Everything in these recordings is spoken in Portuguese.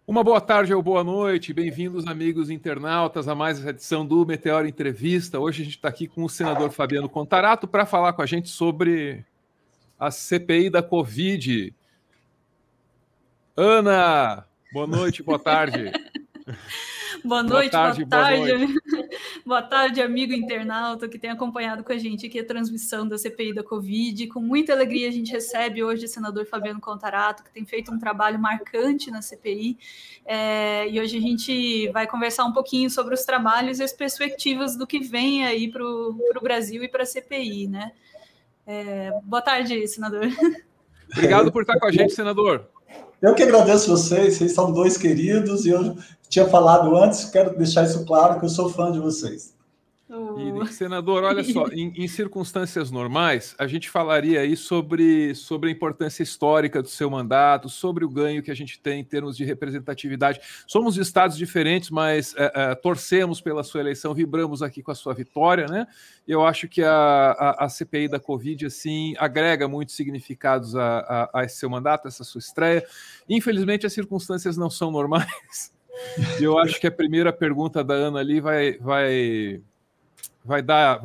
Uma boa tarde ou boa noite, bem-vindos amigos internautas a mais essa edição do Meteoro Entrevista. Hoje a gente está aqui com o senador Fabiano Contarato para falar com a gente sobre a CPI da Covid. Ana, boa noite, boa tarde. Boa noite. Boa tarde, amigo internauta que tem acompanhado com a gente aqui a transmissão da CPI da Covid. Com muita alegria a gente recebe hoje o senador Fabiano Contarato, que tem feito um trabalho marcante na CPI. E hoje a gente vai conversar um pouquinho sobre os trabalhos e as perspectivas do que vem aí para o Brasil e para a CPI, né? Boa tarde, senador. Obrigado por estar com a gente, senador. Eu que agradeço vocês são dois queridos, e eu tinha falado antes, quero deixar isso claro, que eu sou fã de vocês. E, senador, olha só, em circunstâncias normais, a gente falaria aí sobre a importância histórica do seu mandato, sobre o ganho que a gente tem em termos de representatividade. Somos de estados diferentes, mas torcemos pela sua eleição, vibramos aqui com a sua vitória, né? Eu acho que a CPI da Covid, assim, agrega muitos significados a esse seu mandato, a essa sua estreia. Infelizmente, as circunstâncias não são normais. E eu acho que a primeira pergunta da Ana ali vai dar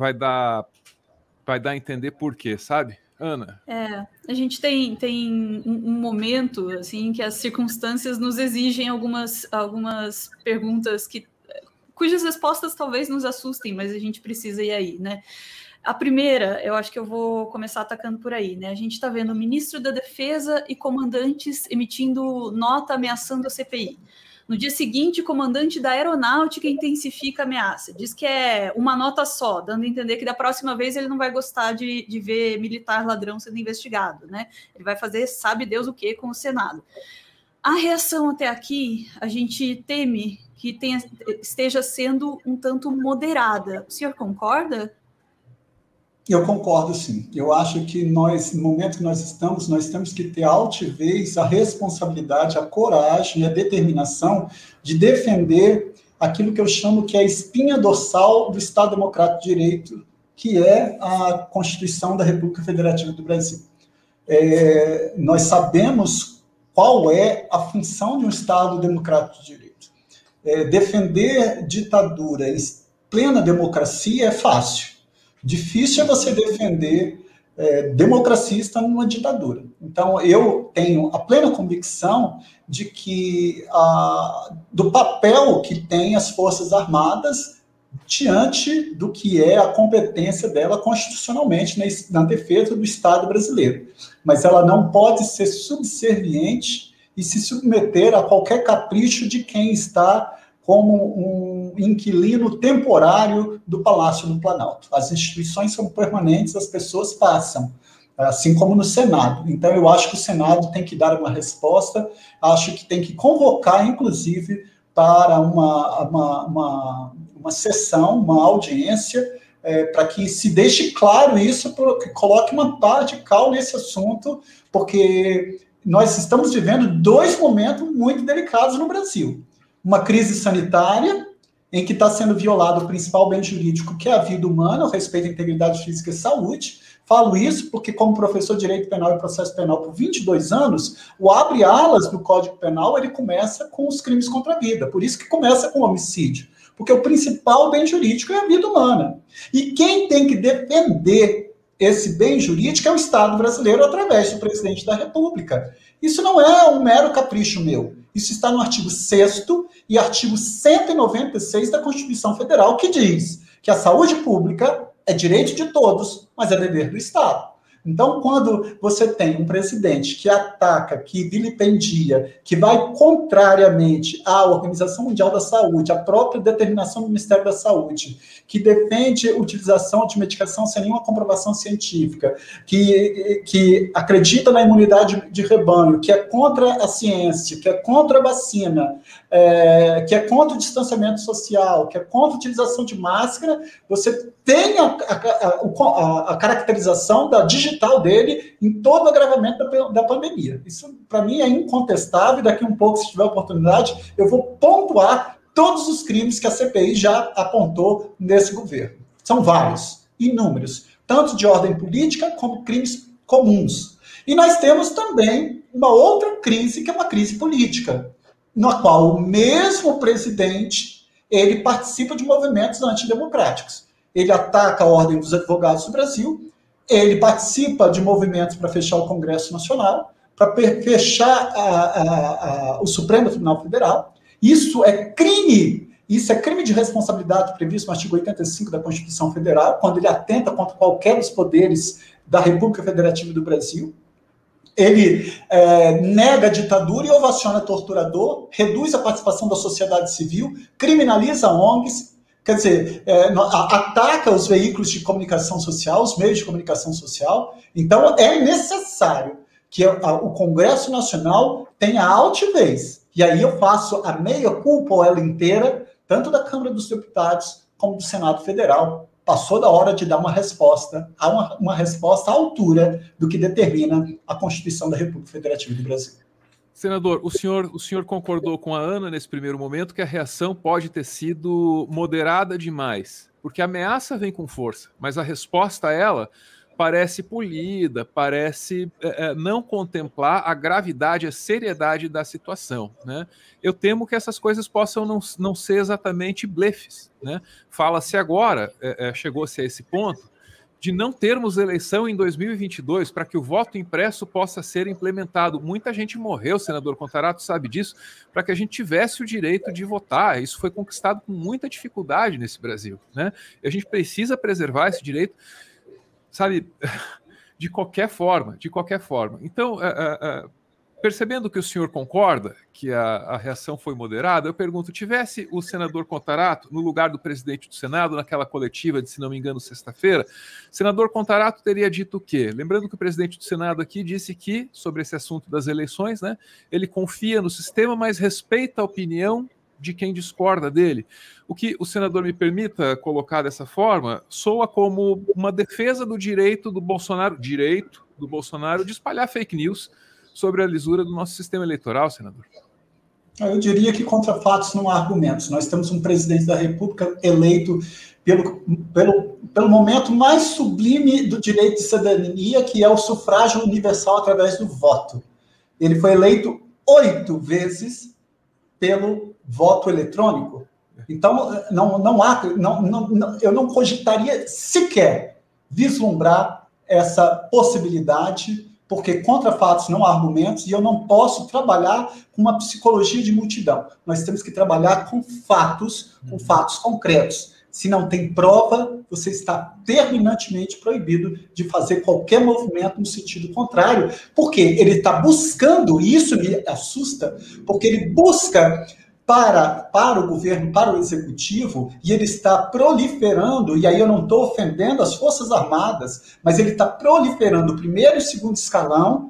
a entender por quê, sabe, Ana? A gente tem um momento assim que as circunstâncias nos exigem algumas perguntas cujas respostas talvez nos assustem, mas a gente precisa ir aí, né? A primeira, eu acho que eu vou começar atacando por aí, né? A gente está vendo o ministro da Defesa e comandantes emitindo nota ameaçando a CPI. No dia seguinte, o comandante da Aeronáutica intensifica a ameaça. Diz que é uma nota só, dando a entender que da próxima vez ele não vai gostar de ver militar ladrão sendo investigado, né? Ele vai fazer sabe Deus o que com o Senado. A reação até aqui, a gente teme que esteja sendo um tanto moderada. O senhor concorda? Eu concordo, sim. Eu acho que no momento que nós temos que ter a altivez, a responsabilidade, a coragem e a determinação de defender aquilo que eu chamo que é a espinha dorsal do Estado Democrático de Direito, que é a Constituição da República Federativa do Brasil. Nós sabemos qual é a função de um Estado Democrático de Direito. Defender ditadura em plena democracia é fácil. Difícil é você defender democracia estando numa ditadura. Então, eu tenho a plena convicção de que do papel que tem as Forças Armadas diante do que é a competência dela constitucionalmente na defesa do Estado brasileiro. Mas ela não pode ser subserviente e se submeter a qualquer capricho de quem está como um inquilino temporário do Palácio do Planalto. As instituições são permanentes, as pessoas passam, assim como no Senado. Então, eu acho que o Senado tem que dar uma resposta, acho que tem que convocar, inclusive, para uma sessão, uma audiência, para que se deixe claro isso, que coloque uma pá de cal nesse assunto, porque nós estamos vivendo dois momentos muito delicados no Brasil. Uma crise sanitária, em que está sendo violado o principal bem jurídico, que é a vida humana, o respeito à integridade física e saúde. Falo isso porque, como professor de Direito Penal e Processo Penal por 22 anos, o abre-alas do Código Penal, ele começa com os crimes contra a vida. Por isso que começa com o homicídio. Porque o principal bem jurídico é a vida humana. E quem tem que defender esse bem jurídico é o Estado brasileiro através do presidente da República. Isso não é um mero capricho meu. Isso está no artigo 6º e artigo 196 da Constituição Federal, que diz que a saúde pública é direito de todos, mas é dever do Estado. Então, quando você tem um presidente que ataca, que vilipendia, que vai contrariamente à Organização Mundial da Saúde, à própria determinação do Ministério da Saúde, que defende a utilização de medicação sem nenhuma comprovação científica, que acredita na imunidade de rebanho, que é contra a ciência, que é contra a vacina, que é contra o distanciamento social, que é contra a utilização de máscara, você tem a caracterização da digital dele em todo o agravamento da pandemia. Isso, para mim, é incontestável. Daqui um pouco, se tiver oportunidade, eu vou pontuar todos os crimes que a CPI já apontou nesse governo. São vários, inúmeros, tanto de ordem política como crimes comuns. E nós temos também uma outra crise, que é uma crise política. na qual o mesmo presidente ele participa de movimentos antidemocráticos. Ele ataca a Ordem dos Advogados do Brasil, ele participa de movimentos para fechar o Congresso Nacional, para fechar o Supremo Tribunal Federal. Isso é crime de responsabilidade previsto no artigo 85 da Constituição Federal, quando ele atenta contra qualquer dos poderes da República Federativa do Brasil. Ele nega a ditadura e ovaciona torturador, reduz a participação da sociedade civil, criminaliza ONGs, quer dizer, ataca os veículos de comunicação social, os meios de comunicação social. Então, é necessário que o Congresso Nacional tenha altivez. E aí eu faço a meia-culpa, ela inteira, tanto da Câmara dos Deputados como do Senado Federal. Passou da hora de dar uma resposta, uma resposta à altura do que determina a Constituição da República Federativa do Brasil. Senador, o senhor concordou com a Ana nesse primeiro momento que a reação pode ter sido moderada demais, porque a ameaça vem com força, mas a resposta a ela parece polida, parece não contemplar a gravidade, a seriedade da situação, né? Eu temo que essas coisas possam não ser exatamente blefes, né? Fala-se agora, chegou-se a esse ponto, de não termos eleição em 2022 para que o voto impresso possa ser implementado. Muita gente morreu, senador Contarato sabe disso, para que a gente tivesse o direito de votar. Isso foi conquistado com muita dificuldade nesse Brasil, né? E a gente precisa preservar esse direito, sabe, de qualquer forma, Então, percebendo que o senhor concorda que a reação foi moderada, eu pergunto, tivesse o senador Contarato no lugar do presidente do Senado, naquela coletiva de, se não me engano, sexta-feira, senador Contarato teria dito o quê? Lembrando que o presidente do Senado aqui disse que, sobre esse assunto das eleições, né, ele confia no sistema, mas respeita a opinião de quem discorda dele. O que o senador me permita colocar dessa forma soa como uma defesa do direito do Bolsonaro, de espalhar fake news sobre a lisura do nosso sistema eleitoral, senador. Eu diria que contra fatos não há argumentos. Nós temos um presidente da República eleito pelo momento mais sublime do direito de cidadania, que é o sufrágio universal através do voto. Ele foi eleito 8 vezes pelo voto eletrônico. Então, eu não cogitaria sequer vislumbrar essa possibilidade, porque contra fatos não há argumentos, e eu não posso trabalhar com uma psicologia de multidão. Nós temos que trabalhar com fatos concretos. Se não tem prova, você está terminantemente proibido de fazer qualquer movimento no sentido contrário, porque ele está buscando, e isso me assusta, porque ele busca para o governo, para o executivo, e ele está proliferando, e aí eu não estou ofendendo as Forças Armadas, mas ele está proliferando o primeiro e segundo escalão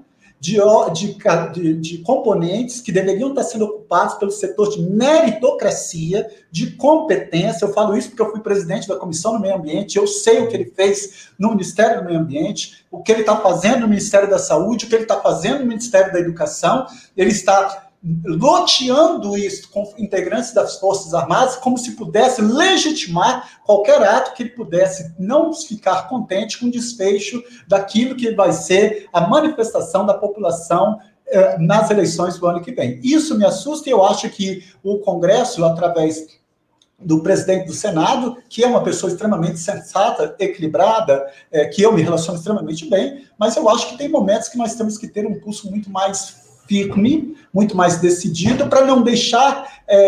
de componentes que deveriam estar sendo ocupados pelo setor de meritocracia, de competência. Eu falo isso porque eu fui presidente da Comissão do Meio Ambiente, eu sei o que ele fez no Ministério do Meio Ambiente, o que ele está fazendo no Ministério da Saúde, o que ele está fazendo no Ministério da Educação. Ele está loteando isso com integrantes das Forças Armadas como se pudesse legitimar qualquer ato que ele pudesse não ficar contente com o desfecho daquilo que vai ser a manifestação da população nas eleições do ano que vem. Isso me assusta, e eu acho que o Congresso, através do presidente do Senado, que é uma pessoa extremamente sensata, equilibrada, que eu me relaciono extremamente bem, mas eu acho que tem momentos que nós temos que ter um pulso muito mais firme, muito mais decidido, para não deixar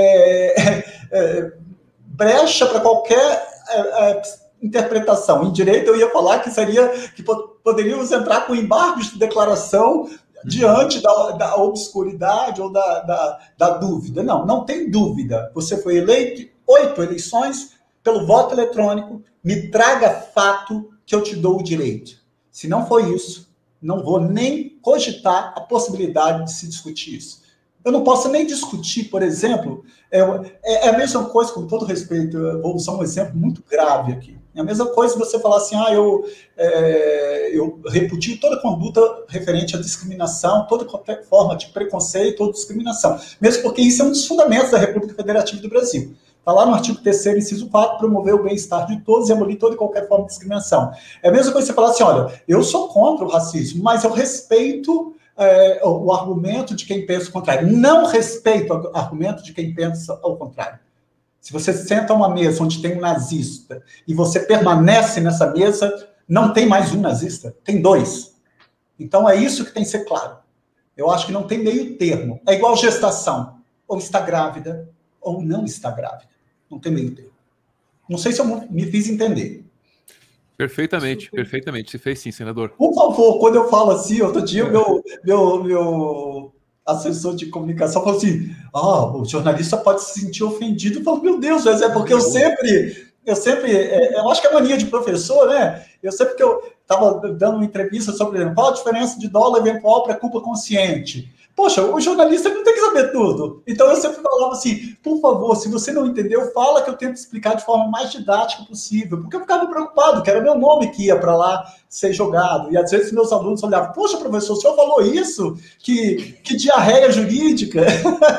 brecha para qualquer interpretação. Em direito, eu ia falar que poderíamos entrar com embargos de declaração diante da obscuridade ou da dúvida. Não tem dúvida. Você foi eleito 8 eleições pelo voto eletrônico, me traga fato que eu te dou o direito. Se não for isso, não vou nem cogitar a possibilidade de se discutir isso. Eu não posso nem discutir, por exemplo, é a mesma coisa, com todo respeito, eu vou usar um exemplo muito grave aqui. É a mesma coisa você falar assim, eu repudio toda conduta referente à discriminação, toda qualquer forma de preconceito ou discriminação, mesmo porque isso é um dos fundamentos da República Federativa do Brasil. Está lá no artigo 3º, inciso 4, promover o bem-estar de todos e abolir toda e qualquer forma de discriminação. É a mesma coisa que você falar assim, olha, eu sou contra o racismo, mas eu respeito o argumento de quem pensa o contrário. Não respeito o argumento de quem pensa ao contrário. Se você senta a uma mesa onde tem um nazista e você permanece nessa mesa, não tem mais um nazista, tem dois. Então é isso que tem que ser claro. Eu acho que não tem meio termo. É igual gestação. Ou está grávida, ou não está grávida. Não tem meio termo. Não sei se eu me fiz entender. Perfeitamente, perfeitamente. Se fez sim, senador. Por favor, quando eu falo assim, outro dia meu assessor de comunicação falou assim, o jornalista pode se sentir ofendido. Eu falo, meu Deus, é porque eu sempre, eu acho que é mania de professor, né? Eu sempre que eu estava dando uma entrevista sobre qual a diferença de dolo eventual para culpa consciente. Poxa, o jornalista não tem que saber tudo. Então eu sempre falava assim, por favor, se você não entendeu, fala que eu tento explicar de forma mais didática possível. Porque eu ficava preocupado, que era meu nome que ia para lá ser jogado. E às vezes meus alunos olhavam, poxa, professor, o senhor falou isso? Que diarreia jurídica.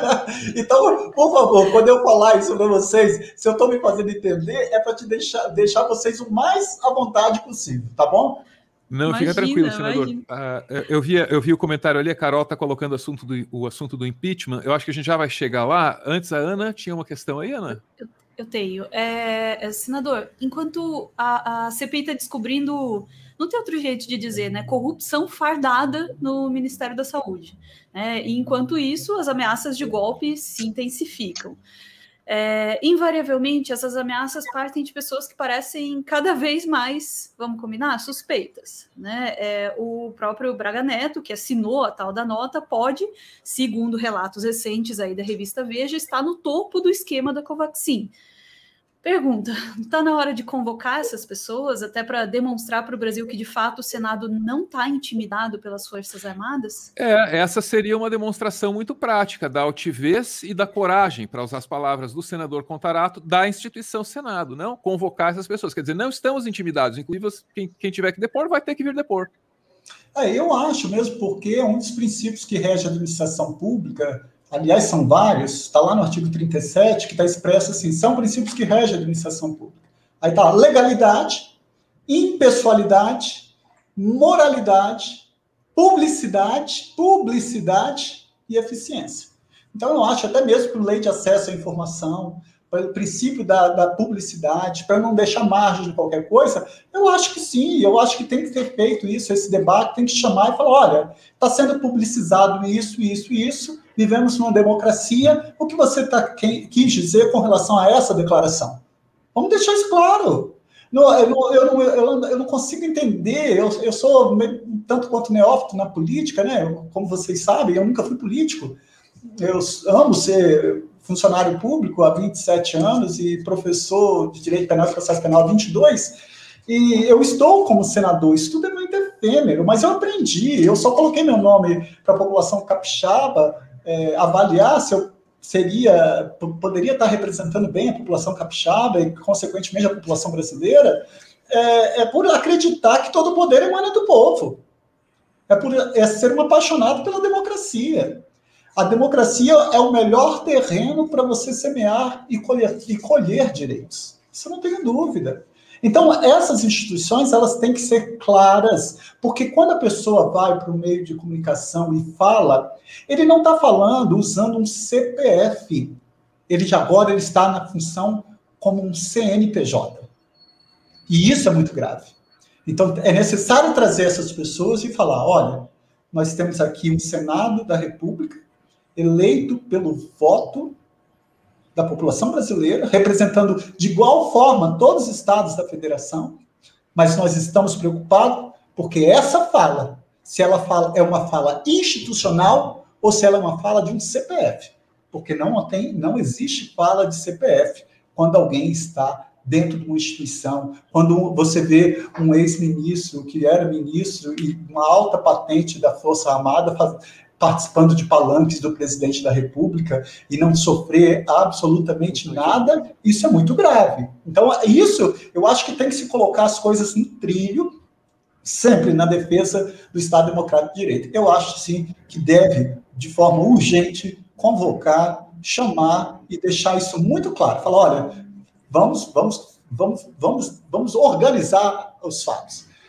Então, por favor, quando eu falar isso para vocês, se eu estou me fazendo entender, é para te deixar vocês o mais à vontade possível, tá bom? Não, fica tranquilo, senador. Eu vi o comentário ali, a Carol está colocando o assunto do impeachment. Eu acho que a gente já vai chegar lá. Antes, a Ana tinha uma questão aí, Ana? Eu tenho. Senador, enquanto a CPI está descobrindo, não tem outro jeito de dizer, né? Corrupção fardada no Ministério da Saúde. Né? E enquanto isso, as ameaças de golpe se intensificam. Invariavelmente, essas ameaças partem de pessoas que parecem cada vez mais, vamos combinar, suspeitas. Né? O próprio Braga Neto, que assinou a tal da nota, pode, segundo relatos recentes aí da revista Veja, estar no topo do esquema da Covaxin. Pergunta, está na hora de convocar essas pessoas até para demonstrar para o Brasil que, de fato, o Senado não está intimidado pelas Forças Armadas? Essa seria uma demonstração muito prática da altivez e da coragem, para usar as palavras do senador Contarato, da instituição Senado, não convocar essas pessoas. Quer dizer, não estamos intimidados, inclusive quem tiver que depor vai ter que vir depor. Eu acho mesmo, porque é um dos princípios que rege a administração pública. Aliás, são vários, está lá no artigo 37, que está expresso assim, são princípios que regem a administração pública. Aí está legalidade, impessoalidade, moralidade, publicidade e eficiência. Então, eu acho até mesmo que a lei de acesso à informação, pelo princípio da publicidade, para não deixar margem de qualquer coisa, eu acho que sim, eu acho que tem que ser feito isso, esse debate tem que chamar e falar, olha, está sendo publicizado isso, vivemos numa democracia, o que você quis dizer com relação a essa declaração? Vamos deixar isso claro. Eu não consigo entender, eu sou tanto quanto neófito na política, né? Como vocês sabem, eu nunca fui político, eu amo ser funcionário público há 27 anos e professor de Direito Penal e Processo Penal há 22, e eu estou como senador, isso tudo é muito efêmero, mas eu aprendi, eu só coloquei meu nome para a população capixaba avaliar se eu poderia estar representando bem a população capixaba e, consequentemente, a população brasileira, por acreditar que todo poder emana do povo, por ser um apaixonado pela democracia. A democracia é o melhor terreno para você semear e colher direitos. Isso eu não tenho dúvida. Então, essas instituições, elas têm que ser claras, porque quando a pessoa vai para o meio de comunicação e fala, ele não está falando usando um CPF. Agora ele está na função como um CNPJ. E isso é muito grave. Então, é necessário trazer essas pessoas e falar, olha, nós temos aqui um Senado da República, eleito pelo voto da população brasileira, representando de igual forma todos os estados da federação, mas nós estamos preocupados porque essa fala, se ela é uma fala institucional ou se ela é uma fala de um CPF, porque não existe fala de CPF quando alguém está dentro de uma instituição, quando você vê um ex-ministro que era ministro e uma alta patente da Força Armada participando de palanques do presidente da República e não sofrer absolutamente nada, isso é muito grave. Então, isso, eu acho que tem que se colocar as coisas no trilho, sempre na defesa do Estado Democrático de Direito. Eu acho, sim, que deve, de forma urgente, convocar, chamar e deixar isso muito claro. Falar, olha, vamos organizar os fatos.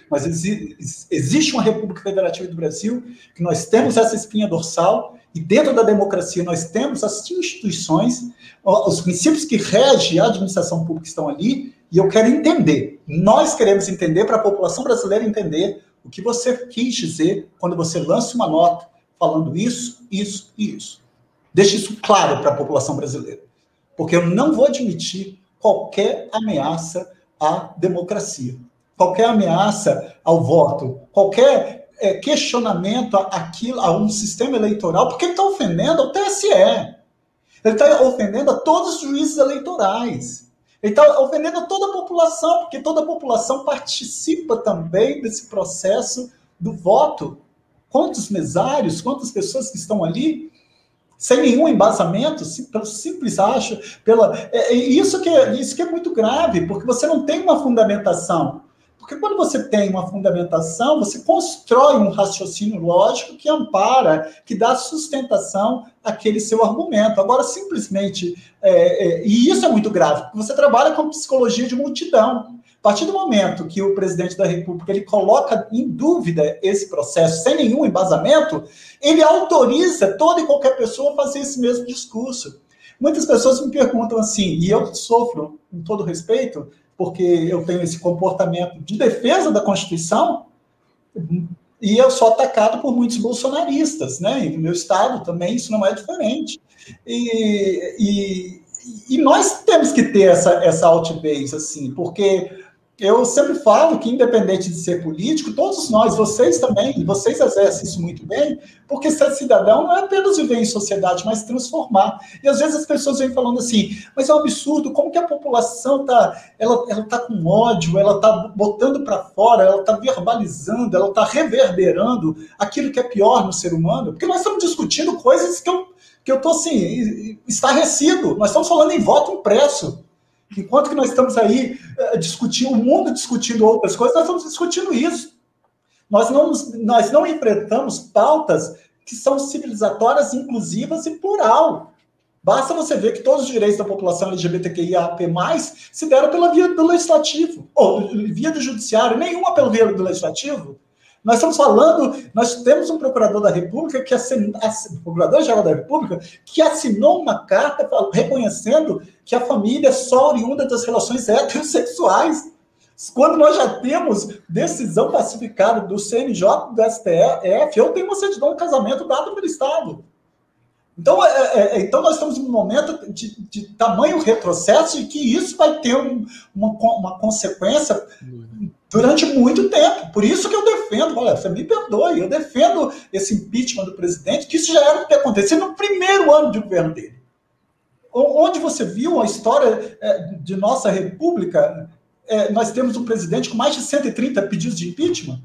mas existe uma República Federativa do Brasil, que nós temos essa espinha dorsal, e dentro da democracia nós temos as instituições, os princípios que regem a administração pública estão ali, e eu quero entender, nós queremos entender, para a população brasileira entender o que você quis dizer quando você lança uma nota falando isso, isso e isso. Deixe isso claro para a população brasileira, porque eu não vou admitir qualquer ameaça à democracia, qualquer ameaça ao voto, qualquer questionamento a um sistema eleitoral, porque ele está ofendendo ao TSE, ele está ofendendo a todos os juízes eleitorais, ele está ofendendo a toda a população, porque toda a população participa também desse processo do voto. Quantos mesários, quantas pessoas que estão ali, sem nenhum embasamento, pelo simples acho, isso que é muito grave, porque você não tem uma fundamentação. Porque quando você tem uma fundamentação, você constrói um raciocínio lógico que ampara, que dá sustentação àquele seu argumento. Agora, simplesmente, e isso é muito grave, porque você trabalha com psicologia de multidão. A partir do momento que o presidente da República ele coloca em dúvida esse processo sem nenhum embasamento, ele autoriza toda e qualquer pessoa a fazer esse mesmo discurso. Muitas pessoas me perguntam assim, e eu sofro, com todo respeito, porque eu tenho esse comportamento de defesa da Constituição, e eu sou atacado por muitos bolsonaristas, né? E no meu estado também isso não é diferente. E nós temos que ter essa altivez, assim, porque eu sempre falo que, independente de ser político, todos nós, vocês também, e vocês exercem isso muito bem, porque ser cidadão não é apenas viver em sociedade, mas transformar. E às vezes as pessoas vêm falando assim, mas é um absurdo, como que a população está com ódio, ela está botando para fora, ela está verbalizando, ela está reverberando aquilo que é pior no ser humano, porque nós estamos discutindo coisas que eu estou assim, estarrecido, nós estamos falando em voto impresso. Enquanto que nós estamos aí discutindo, o mundo discutindo outras coisas, nós estamos discutindo isso. Nós não enfrentamos pautas que são civilizatórias, inclusivas e plural. Basta você ver que todos os direitos da população LGBTQIAP+, se deram pela via do legislativo, ou via do judiciário, nenhuma pela via do legislativo. Nós estamos falando, nós temos um procurador da República, procurador-geral da República, que assinou uma carta reconhecendo que a família é só oriunda das relações heterossexuais. Quando nós já temos decisão pacificada do CNJ, do STF, eu tenho uma certidão de casamento dada pelo Estado. Então nós estamos num momento de tamanho retrocesso e que isso vai ter uma consequência durante muito tempo. Por isso que eu defendo, olha, você me perdoe, eu defendo esse impeachment do presidente, que isso já era o que acontecia no primeiro ano de governo dele. Onde você viu a história de nossa república, nós temos um presidente com mais de 130 pedidos de impeachment.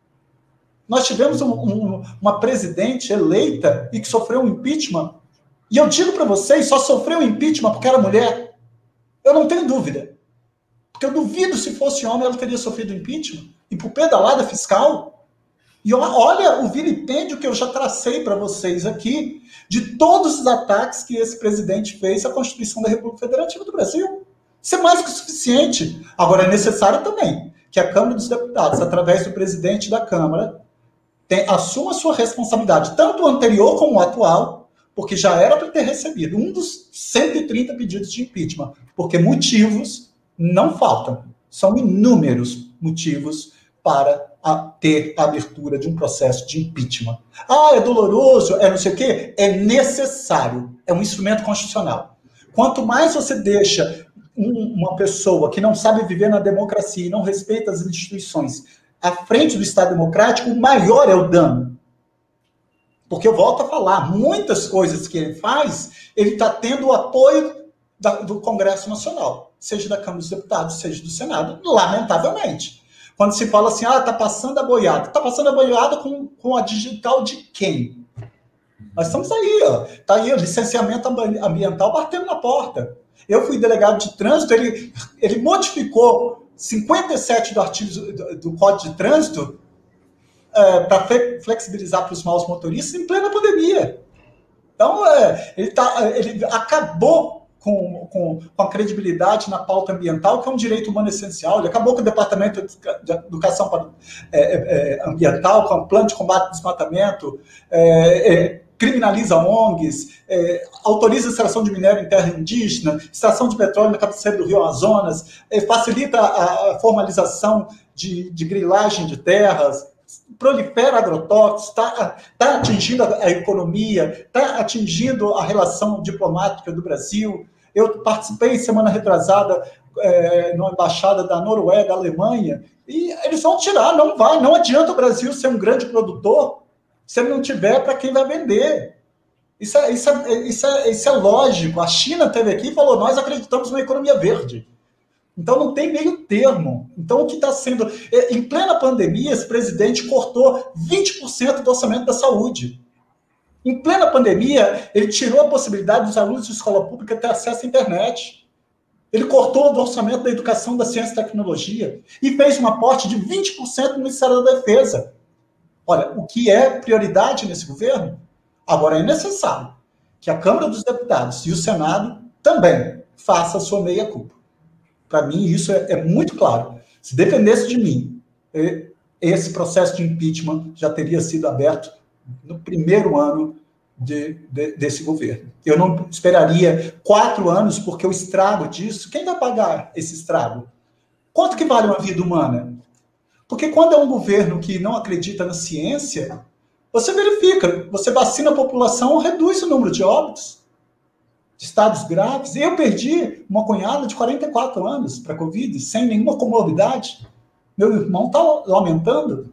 Nós tivemos uma presidente eleita e que sofreu um impeachment, e eu digo para vocês, só sofreu um impeachment porque era mulher. Eu não tenho dúvida. Porque eu duvido se fosse homem ela teria sofrido impeachment. E por pedalada fiscal. E olha o vilipêndio que eu já tracei para vocês aqui de todos os ataques que esse presidente fez à Constituição da República Federativa do Brasil. Isso é mais que o suficiente. Agora, é necessário também que a Câmara dos Deputados, através do presidente da Câmara, assuma a sua responsabilidade, tanto o anterior como o atual, porque já era para ter recebido um dos 130 pedidos de impeachment, porque motivos não faltam. São inúmeros motivos para ter a abertura de um processo de impeachment. É doloroso, não sei o quê. É necessário. É um instrumento constitucional. Quanto mais você deixa uma pessoa que não sabe viver na democracia e não respeita as instituições à frente do Estado democrático, maior é o dano. Porque eu volto a falar, muitas coisas que ele faz, ele está tendo o apoio do Congresso Nacional, seja da Câmara dos Deputados, seja do Senado, lamentavelmente. Quando se fala assim, está passando a boiada. Está passando a boiada com a digital de quem? Nós estamos aí, está aí o licenciamento ambiental batendo na porta. Eu fui delegado de trânsito, ele modificou 57 do artigo do Código de Trânsito para flexibilizar para os maus motoristas em plena pandemia. Então, ele acabou com a credibilidade na pauta ambiental, que é um direito humano essencial. Ele acabou com o Departamento de Educação Ambiental, com o Plano de Combate ao Desmatamento, criminaliza ONGs, autoriza a extração de minério em terra indígena, extração de petróleo na cabeceira do Rio Amazonas, facilita a formalização de grilagem de terras, prolifera agrotóxicos, está atingindo a economia, está atingindo a relação diplomática do Brasil. Eu participei semana retrasada na embaixada da Noruega, da Alemanha, e eles vão tirar, não adianta o Brasil ser um grande produtor se ele não tiver para quem vai vender. Isso é lógico. A China esteve aqui e falou, nós acreditamos numa economia verde. Então, não tem meio termo. Então, o que está sendo... Em plena pandemia, esse presidente cortou 20% do orçamento da saúde. Em plena pandemia, ele tirou a possibilidade dos alunos de escola pública ter acesso à internet. Ele cortou o orçamento da educação, da ciência e tecnologia e fez um aporte de 20% no Ministério da Defesa. Olha, o que é prioridade nesse governo? Agora, é necessário que a Câmara dos Deputados e o Senado também façam a sua meia-culpa. Para mim, isso é muito claro. Se dependesse de mim, esse processo de impeachment já teria sido aberto no primeiro ano desse governo. Eu não esperaria 4 anos, porque o estrago disso, quem vai pagar esse estrago? Quanto que vale uma vida humana? Porque quando é um governo que não acredita na ciência, você verifica, você vacina a população, reduz o número de óbitos, de estados graves. Eu perdi uma cunhada de 44 anos para a Covid, sem nenhuma comorbidade. Meu irmão está lamentando.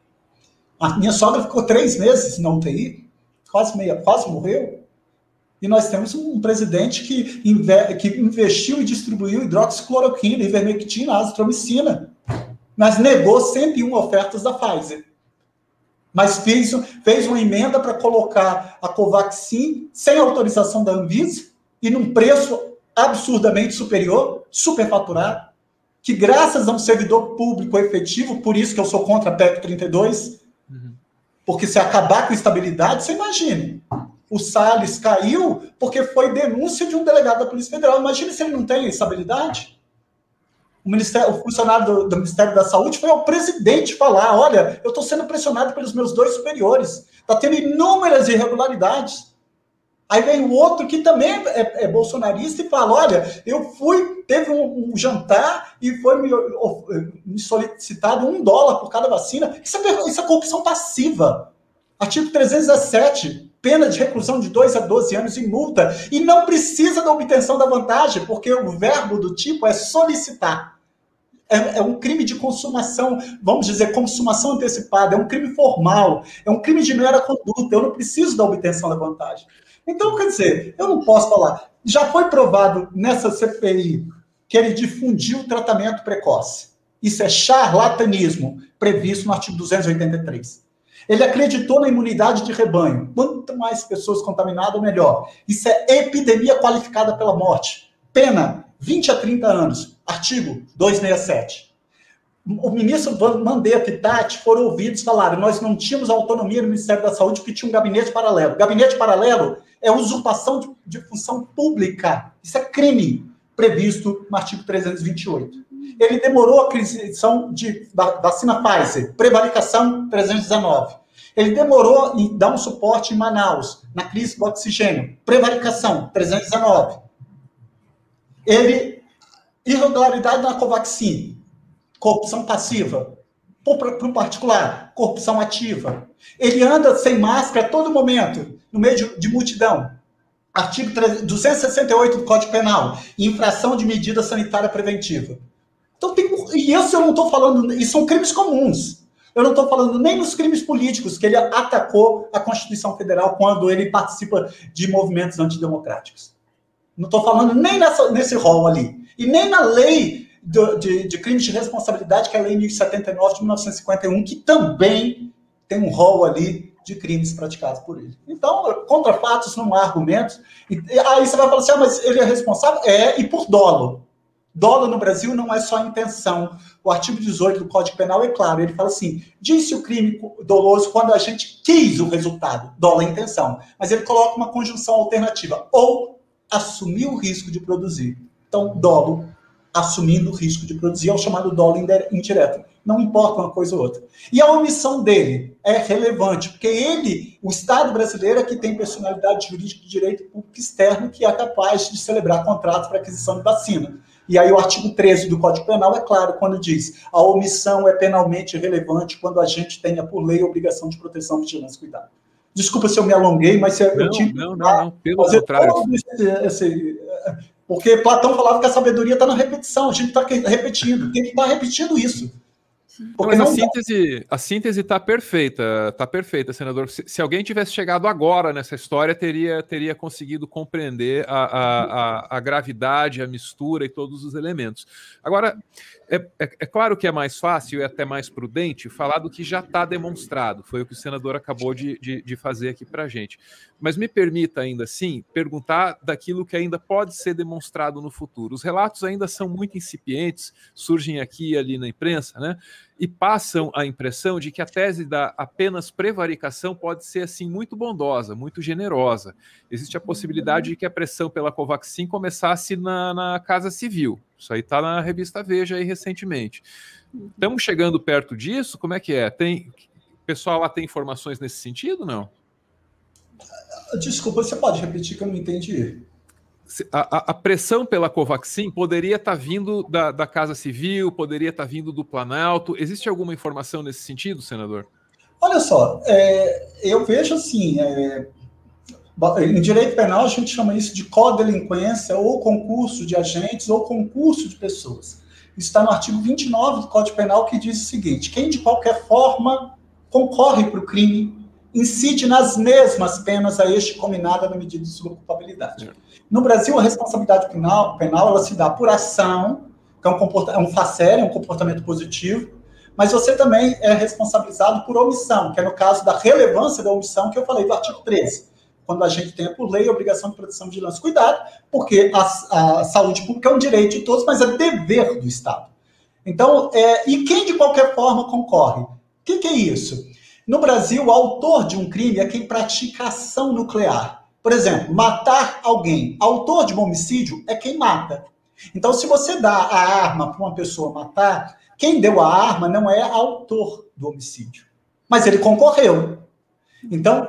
A minha sogra ficou 3 meses na UTI, quase morreu. E nós temos um presidente que investiu e distribuiu hidroxicloroquina, ivermectina, azitromicina, mas negou 101 ofertas da Pfizer. Mas fez uma emenda para colocar a Covaxin sem autorização da Anvisa e num preço absurdamente superior, superfaturado, que graças a um servidor público efetivo, por isso que eu sou contra a PEC 32, porque se acabar com a estabilidade, você imagine. O Salles caiu porque foi denúncia de um delegado da Polícia Federal. Imagine se ele não tem estabilidade. O funcionário do Ministério da Saúde foi ao presidente falar, olha, eu estou sendo pressionado pelos meus 2 superiores, está tendo inúmeras irregularidades. Aí vem o outro que também é bolsonarista e fala, olha, teve um jantar e foi me solicitado $1 por cada vacina. Isso é corrupção passiva. Artigo 317, pena de reclusão de 2 a 12 anos e multa. E não precisa da obtenção da vantagem, porque o verbo do tipo é solicitar. É um crime de consumação, vamos dizer, consumação antecipada, é um crime formal, é um crime de mera conduta, eu não preciso da obtenção da vantagem. Então, quer dizer, eu não posso falar. Já foi provado nessa CPI que ele difundiu o tratamento precoce. Isso é charlatanismo, previsto no artigo 283. Ele acreditou na imunidade de rebanho. Quanto mais pessoas contaminadas, melhor. Isso é epidemia qualificada pela morte. Pena, 20 a 30 anos. Artigo 267. O ministro Mandetta e Tati foram ouvidos, falaram, nós não tínhamos autonomia no Ministério da Saúde porque tinha um gabinete paralelo. Gabinete paralelo é usurpação de função pública. Isso é crime previsto no artigo 328. Ele demorou a aquisição da vacina Pfizer, prevaricação 319. Ele demorou em dar um suporte em Manaus, na crise do oxigênio, prevaricação 319. Irregularidade na Covaxin, corrupção passiva. Para o particular, corrupção ativa. Ele anda sem máscara a todo momento, no meio de multidão. Artigo 268 do Código Penal, infração de medida sanitária preventiva. Então, e isso eu não estou falando, isso são crimes comuns. Eu não estou falando nem nos crimes políticos, que ele atacou a Constituição Federal quando ele participa de movimentos antidemocráticos. Não estou falando nem nesse rol ali. E nem na lei de crimes de responsabilidade, que é a Lei 1079 de 1951, que também tem um rol ali de crimes praticados por ele. Então, contra fatos não há argumentos. Aí você vai falar assim, mas ele é responsável? E por dolo. Dolo no Brasil não é só intenção. O artigo 18 do Código Penal é claro, ele fala assim, disse o crime doloso quando a gente quis o resultado, dolo é intenção. Mas ele coloca uma conjunção alternativa, ou assumir o risco de produzir. Então, dolo, assumindo o risco de produzir, é o chamado dolo indireto. Não importa uma coisa ou outra. E a omissão dele é relevante, porque ele, o Estado brasileiro, é que tem personalidade jurídica de direito público externo que é capaz de celebrar contratos para aquisição de vacina. E aí o artigo 13 do Código Penal é claro quando diz a omissão é penalmente relevante quando a gente tenha por lei a obrigação de proteção, vigilância e cuidado. Desculpa se eu me alonguei, mas eu tive não, pelo contrário. Porque Platão falava que a sabedoria está na repetição, a gente está repetindo, tem que estar repetindo isso. Porque mas a síntese está perfeita, senador. Se alguém tivesse chegado agora nessa história, teria conseguido compreender a gravidade, a mistura e todos os elementos. Agora, é claro que é mais fácil e até mais prudente falar do que já está demonstrado. Foi o que o senador acabou de fazer aqui para a gente. Mas me permita ainda assim perguntar daquilo que ainda pode ser demonstrado no futuro. Os relatos ainda são muito incipientes, surgem aqui e ali na imprensa, né? E passam a impressão de que a tese da apenas prevaricação pode ser assim muito bondosa, muito generosa. Existe a possibilidade de que a pressão pela Covaxin começasse na Casa Civil. Isso aí está na revista Veja aí recentemente. Estamos chegando perto disso? Como é que é? O pessoal lá tem informações nesse sentido, não? Desculpa, você pode repetir que eu não entendi. A pressão pela Covaxin poderia estar vindo da Casa Civil, poderia estar vindo do Planalto. Existe alguma informação nesse sentido, senador? Olha só, eu vejo assim, em direito penal a gente chama isso de codelinquência, ou concurso de agentes, ou concurso de pessoas. Isso está no artigo 29 do Código Penal, que diz o seguinte: quem de qualquer forma concorre para o crime, incide nas mesmas penas a este combinada na medida de sua culpabilidade. No Brasil, a responsabilidade penal ela se dá por ação, que é um facere, é um comportamento positivo, mas você também é responsabilizado por omissão, que é no caso da relevância da omissão, que eu falei do artigo 13, quando a gente tem por lei a obrigação de proteção, vigilância e cuidado, porque a saúde pública é um direito de todos, mas é dever do Estado. Então, e quem de qualquer forma concorre? O que é isso? No Brasil, o autor de um crime é quem pratica ação nuclear. Por exemplo, matar alguém. Autor de um homicídio é quem mata. Então, se você dá a arma para uma pessoa matar, quem deu a arma não é autor do homicídio, mas ele concorreu. Então,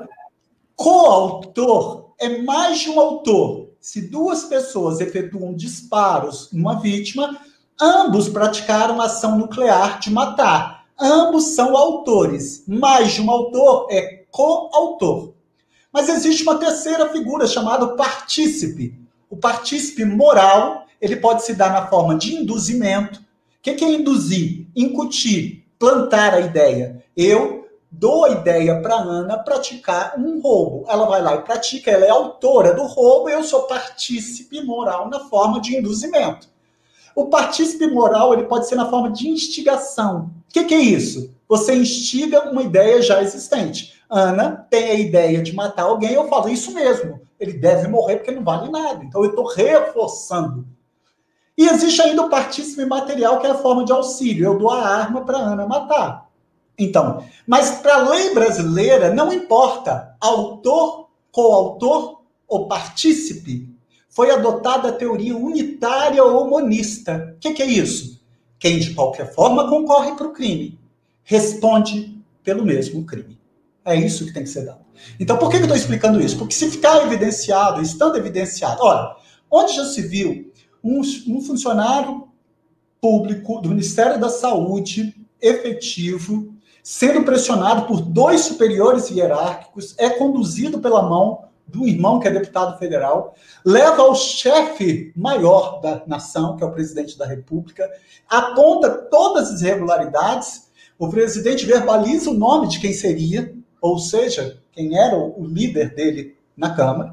coautor é mais de um autor. Se duas pessoas efetuam disparos numa vítima, ambos praticaram ação nuclear de matar. Ambos são autores. Mais de um autor é coautor. Mas existe uma terceira figura chamada partícipe. O partícipe moral, ele pode se dar na forma de induzimento. O que é induzir? Incutir, plantar a ideia. Eu dou a ideia para a Ana praticar um roubo. Ela vai lá e pratica, ela é autora do roubo, eu sou partícipe moral na forma de induzimento. O partícipe moral, ele pode ser na forma de instigação. O que é isso? Você instiga uma ideia já existente. Ana tem a ideia de matar alguém, eu falo, isso mesmo, ele deve morrer porque não vale nada. Então eu estou reforçando. E existe ainda o partícipe material, que é a forma de auxílio. Eu dou a arma para Ana matar. Então, mas para a lei brasileira, não importa autor, coautor ou partícipe, foi adotada a teoria unitária ou monista. O que é isso? Quem de qualquer forma concorre para o crime, responde pelo mesmo crime. É isso que tem que ser dado. Então, por que eu estou explicando isso? Porque se ficar evidenciado, estando evidenciado... Olha, onde já se viu um funcionário público do Ministério da Saúde, efetivo, sendo pressionado por dois superiores hierárquicos, é conduzido pela mão do irmão, que é deputado federal, leva ao chefe maior da nação, que é o presidente da República, aponta todas as irregularidades, o presidente verbaliza o nome de quem seria, ou seja, quem era o líder dele na Câmara,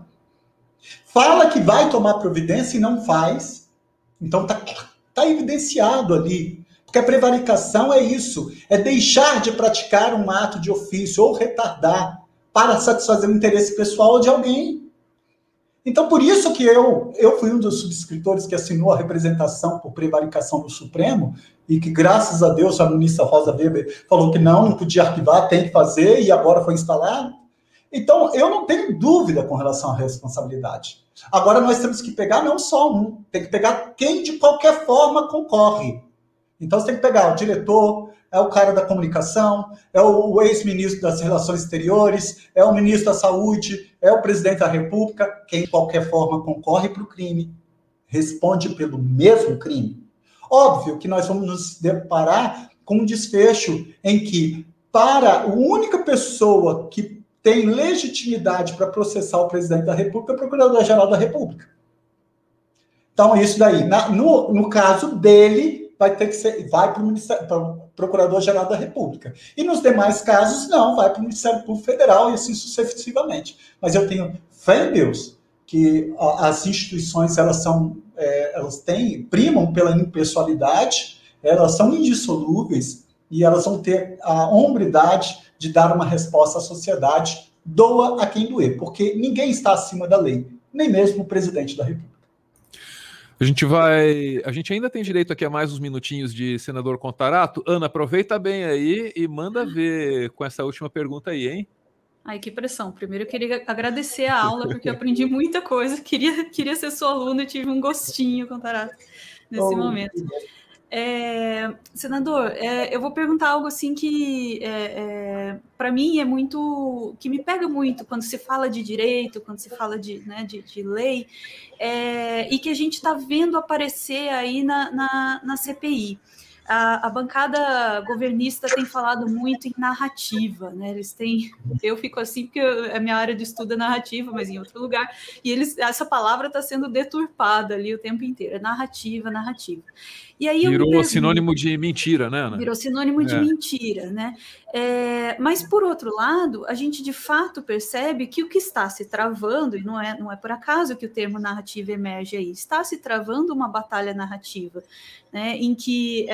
fala que vai tomar providência e não faz. Então tá evidenciado ali. Porque a prevaricação é isso, é deixar de praticar um ato de ofício ou retardar para satisfazer o interesse pessoal de alguém. Então, por isso que eu fui um dos subscritores que assinou a representação por prevaricação no Supremo, e que, graças a Deus, a ministra Rosa Weber falou que não podia arquivar, tem que fazer, e agora foi instalado. Então, eu não tenho dúvida com relação à responsabilidade. Agora, nós temos que pegar não só um, tem que pegar quem de qualquer forma concorre. Então, você tem que pegar o diretor, é o cara da comunicação, é o ex-ministro das Relações Exteriores, é o ministro da Saúde, é o presidente da República, quem de qualquer forma concorre para o crime, responde pelo mesmo crime. Óbvio que nós vamos nos deparar com um desfecho em que, para a única pessoa que tem legitimidade para processar o presidente da República, é o Procurador-Geral da República. Então, isso daí, no caso dele, vai para o Procurador-Geral da República. E nos demais casos, não, vai para o Ministério Público Federal e assim sucessivamente. Mas eu tenho fé em Deus que as instituições, elas primam pela impessoalidade, elas são indissolúveis e elas vão ter a hombridade de dar uma resposta à sociedade, doa a quem doer, porque ninguém está acima da lei, nem mesmo o presidente da República. A gente ainda tem direito aqui a mais uns minutinhos de senador Contarato. Ana, aproveita bem aí e manda ver com essa última pergunta aí, hein? Ai, que pressão. Primeiro eu queria agradecer a aula, porque eu aprendi muita coisa, queria ser sua aluna e tive um gostinho, Contarato, nesse momento. Senador, eu vou perguntar algo assim que para mim é muito, que me pega muito quando se fala de direito, quando se fala de lei, e que a gente está vendo aparecer aí na CPI. A bancada governista tem falado muito em narrativa, né? Eu fico assim porque a minha área de estudo é narrativa, mas em outro lugar, e essa palavra está sendo deturpada ali o tempo inteiro, narrativa. E aí virou sinônimo de mentira, né, Ana? Virou sinônimo de mentira, né? Mas, por outro lado, a gente de fato percebe que o que está se travando, e não é por acaso que o termo narrativa emerge aí, está se travando uma batalha narrativa, né, em que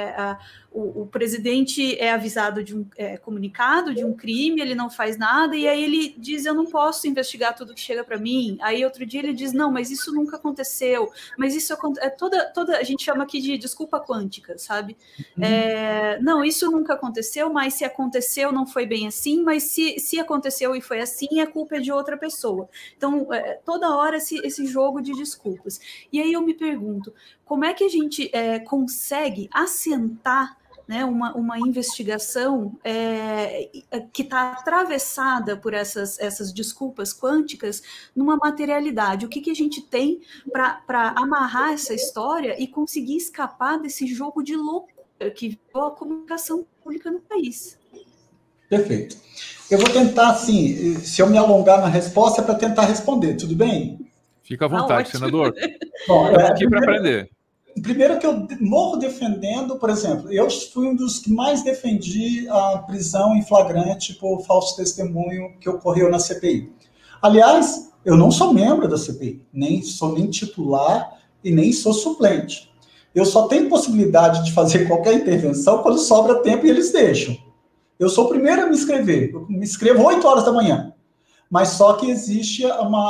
o presidente é avisado de um comunicado de um crime, ele não faz nada, e aí ele diz, eu não posso investigar tudo que chega para mim. Aí outro dia ele diz, não, mas isso nunca aconteceu, mas isso é toda a gente chama aqui de desculpa quântica, sabe? Não, isso nunca aconteceu, mas se aconteceu não foi bem assim, mas se aconteceu e foi assim, a culpa é de outra pessoa. Então, toda hora esse jogo de desculpas. E aí eu me pergunto, como é que a gente consegue assentar, né, uma investigação que está atravessada por essas desculpas quânticas numa materialidade? O que a gente tem para amarrar essa história e conseguir escapar desse jogo de loucura que virou a comunicação pública no país? Perfeito. Eu vou tentar, assim, se eu me alongar na resposta, é para tentar responder, tudo bem? Fica à vontade, senador. Bom, estamos aqui para aprender. Primeiro que eu morro defendendo, por exemplo, eu fui um dos que mais defendi a prisão em flagrante por falso testemunho que ocorreu na CPI. Aliás, eu não sou membro da CPI, nem sou titular e nem sou suplente. Eu só tenho possibilidade de fazer qualquer intervenção quando sobra tempo e eles deixam. Eu sou o primeiro a me inscrever, eu me inscrevo 8 horas da manhã, mas só que existe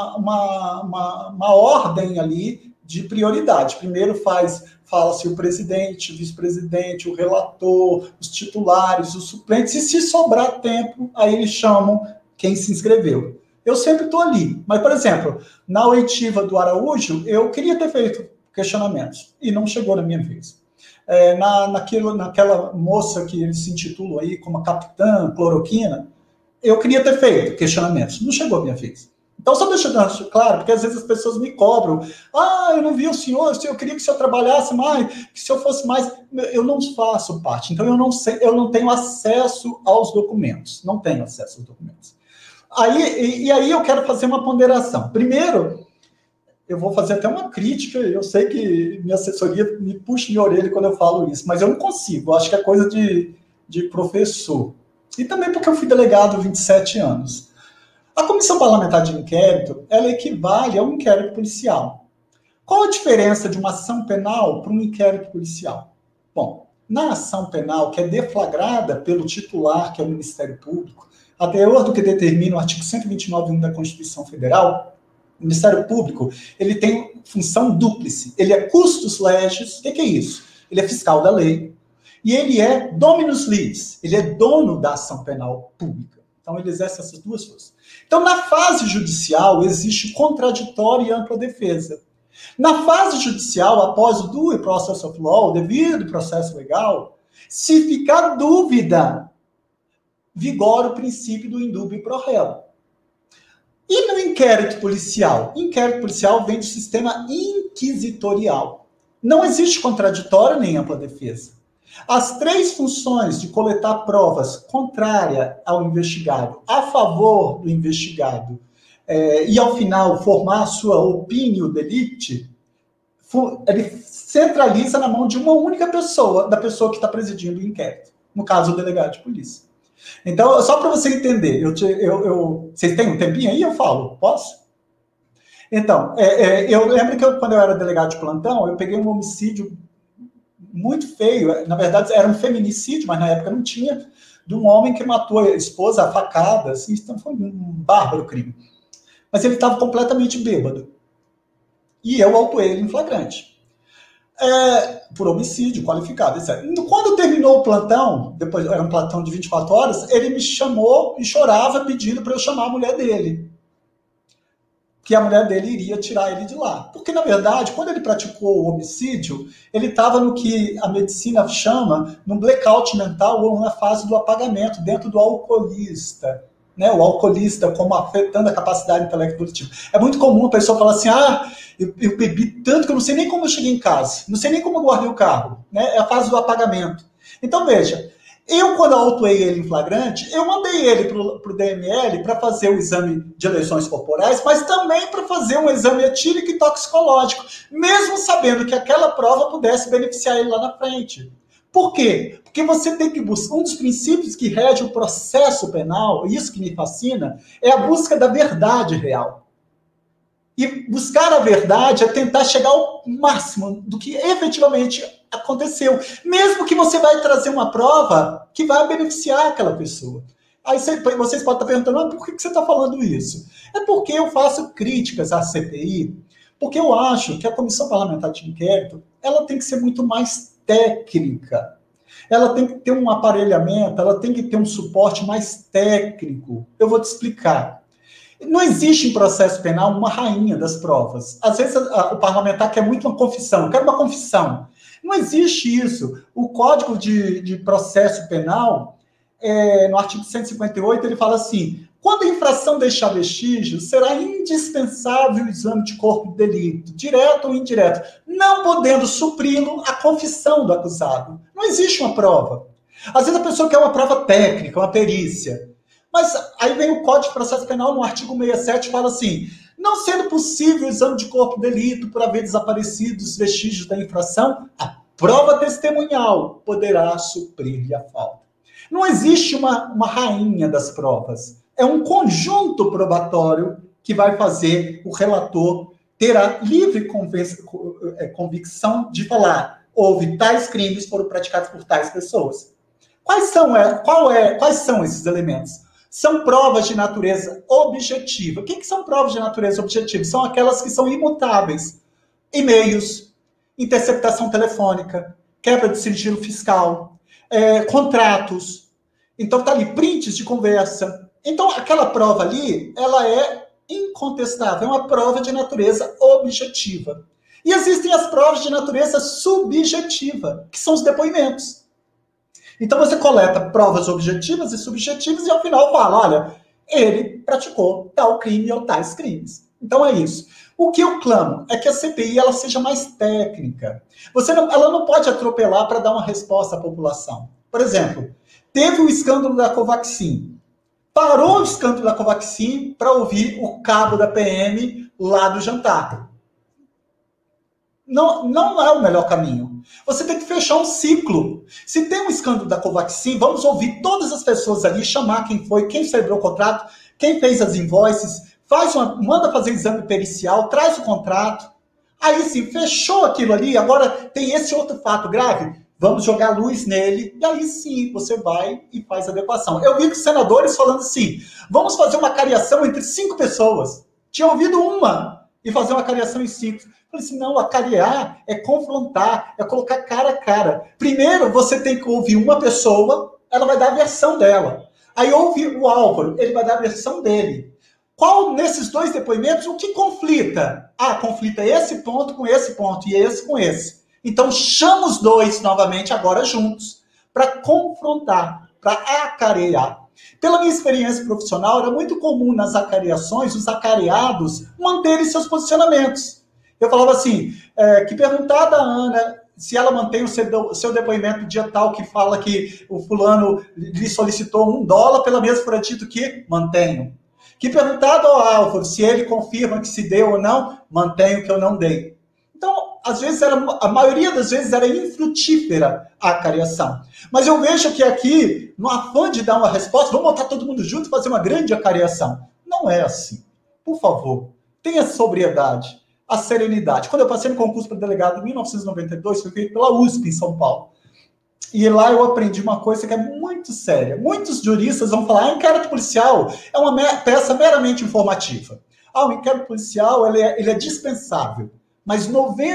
uma ordem ali de prioridade. Primeiro fala-se o presidente, o vice-presidente, o relator, os titulares, os suplentes, e se sobrar tempo, aí eles chamam quem se inscreveu. Eu sempre estou ali. Mas, por exemplo, na oitiva do Araújo, eu queria ter feito questionamentos, e não chegou na minha vez. Naquela moça que eles se intitulam aí como a Capitã Cloroquina, eu queria ter feito questionamentos, não chegou a minha vez. Então, só deixando claro, porque às vezes as pessoas me cobram, eu não vi o senhor, eu queria que o senhor trabalhasse mais, que se eu fosse mais, eu não faço parte, então eu não tenho acesso aos documentos, não tenho acesso aos documentos. Aí eu quero fazer uma ponderação. Primeiro, eu vou fazer até uma crítica, eu sei que minha assessoria me puxa minha orelha quando eu falo isso, mas eu não consigo, eu acho que é coisa de professor. E também porque eu fui delegado há 27 anos. A Comissão Parlamentar de Inquérito, ela equivale a um inquérito policial. Qual a diferença de uma ação penal para um inquérito policial? Bom, na ação penal, que é deflagrada pelo titular, que é o Ministério Público, a teor do que determina o artigo 129.1 da Constituição Federal, o Ministério Público, ele tem função dúplice. Ele é custos legis, o que é isso? Ele é fiscal da lei, e ele é dominus litis, ele é dono da ação penal pública. Então, ele exerce essas duas coisas. Então, na fase judicial, existe contraditório e ampla defesa. Na fase judicial, após o due process of law, o devido processo legal, se ficar dúvida, vigora o princípio do indúbio pro réu. E no inquérito policial? Inquérito policial vem do sistema inquisitorial. Não existe contraditório nem ampla defesa. As 3 funções de coletar provas contrária ao investigado, a favor do investigado, e ao final formar a sua opinião delicti, ele centraliza na mão de uma única pessoa, da pessoa que está presidindo o inquérito. No caso, o delegado de polícia. Então, só para você entender, vocês têm um tempinho aí? Eu falo, posso? Então, eu lembro que quando eu era delegado de plantão, eu peguei um homicídio muito feio, na verdade era um feminicídio, mas na época não tinha, de um homem que matou a esposa a facada, assim, então foi um bárbaro crime. Mas ele estava completamente bêbado. E eu autuei ele em flagrante. Por homicídio qualificado, etc. Quando terminou o plantão, depois era um plantão de 24 horas, ele me chamou e chorava pedindo para eu chamar a mulher dele. Que a mulher dele iria tirar ele de lá. Porque, na verdade, quando ele praticou o homicídio, ele estava no que a medicina chama no blackout mental ou na fase do apagamento, dentro do alcoolista. Né? O alcoolista como afetando a capacidade intelectual. É muito comum a pessoa falar assim, eu bebi tanto que eu não sei nem como eu cheguei em casa, não sei nem como eu guardei o carro. Né? É a fase do apagamento. Então, veja, quando eu autuei ele em flagrante, eu mandei ele para o DML para fazer o exame de lesões corporais, mas também para fazer um exame etílico e toxicológico, mesmo sabendo que aquela prova pudesse beneficiar ele lá na frente. Por quê? Porque você tem que buscar, um dos princípios que rege o processo penal, isso que me fascina, é a busca da verdade real. E buscar a verdade é tentar chegar ao máximo do que efetivamente aconteceu. Mesmo que você vai trazer uma prova que vai beneficiar aquela pessoa. Aí vocês podem estar perguntando, por que você está falando isso? É porque eu faço críticas à CPI, porque eu acho que a Comissão Parlamentar de Inquérito ela tem que ser muito mais técnica. Ela tem que ter um aparelhamento, ela tem que ter um suporte mais técnico. Eu vou te explicar. Não existe em processo penal uma rainha das provas. Às vezes o parlamentar quer muito uma confissão. Eu quero uma confissão. Não existe isso. O Código de Processo Penal, no artigo 158, ele fala assim, quando a infração deixar vestígios, será indispensável o exame de corpo de delito, direto ou indireto, não podendo supri-lo a confissão do acusado. Não existe uma prova. Às vezes a pessoa quer uma prova técnica, uma perícia. Mas aí vem o Código de Processo Penal, no artigo 67, fala assim, não sendo possível o exame de corpo de delito por haver desaparecido os vestígios da infração, a prova testemunhal poderá suprir-lhe a falta. Não existe uma rainha das provas. É um conjunto probatório que vai fazer o relator ter a livre convicção de falar, houve tais crimes foram praticados por tais pessoas. Quais são esses elementos? São provas de natureza objetiva. O que são provas de natureza objetiva? São aquelas que são imutáveis. E-mails, interceptação telefônica, quebra de sigilo fiscal, contratos. Então, está ali, prints de conversa. Então, aquela prova ali, ela é incontestável, é uma prova de natureza objetiva. E existem as provas de natureza subjetiva, que são os depoimentos. Então você coleta provas objetivas e subjetivas e ao final fala, olha, ele praticou tal crime ou tais crimes. Então é isso. O que eu clamo é que a CPI ela seja mais técnica. Ela não pode atropelar para dar uma resposta à população. Por exemplo, teve o escândalo da Covaxin. Parou o escândalo da Covaxin para ouvir o cabo da PM lá do jantar. Não é o melhor caminho. Você tem que fechar um ciclo. Se tem um escândalo da Covaxin, vamos ouvir todas as pessoas ali, chamar quem foi, quem celebrou o contrato, quem fez as invoices, manda fazer exame pericial, traz o contrato. Aí sim, fechou aquilo ali, agora tem esse outro fato grave, vamos jogar luz nele, e aí sim, você vai e faz a adequação. Eu vi senadores falando assim, vamos fazer uma cariação entre 5 pessoas. Tinha ouvido uma, e fazer uma cariação em 5. Eu falei assim, não, acariar é confrontar, é colocar cara a cara. Primeiro, você tem que ouvir uma pessoa, ela vai dar a versão dela. Aí ouve o Álvaro, ele vai dar a versão dele. Qual, nesses dois depoimentos, o que conflita? Conflita esse ponto com esse ponto, e esse com esse. Então, chama os dois novamente, agora juntos, para confrontar, para acarear. Pela minha experiência profissional, era muito comum nas acareações, os acareados manterem seus posicionamentos. Eu falava assim, que perguntar da Ana se ela mantém o seu depoimento dia tal, que fala que o fulano lhe solicitou $1 pela mesma por dito que mantenho. Que perguntado ao Álvaro se ele confirma que se deu ou não, mantenho que eu não dei. Então, às vezes, a maioria das vezes era infrutífera a acareação. Mas eu vejo que aqui, no afã de dar uma resposta, vamos botar todo mundo junto e fazer uma grande acareação. Não é assim. Por favor, tenha a sobriedade, a serenidade. Quando eu passei no concurso para delegado em 1992, foi feito pela USP, em São Paulo. E lá eu aprendi uma coisa que é muito séria. Muitos juristas vão falar, o inquérito policial é uma peça meramente informativa. O inquérito policial ele é dispensável. Mas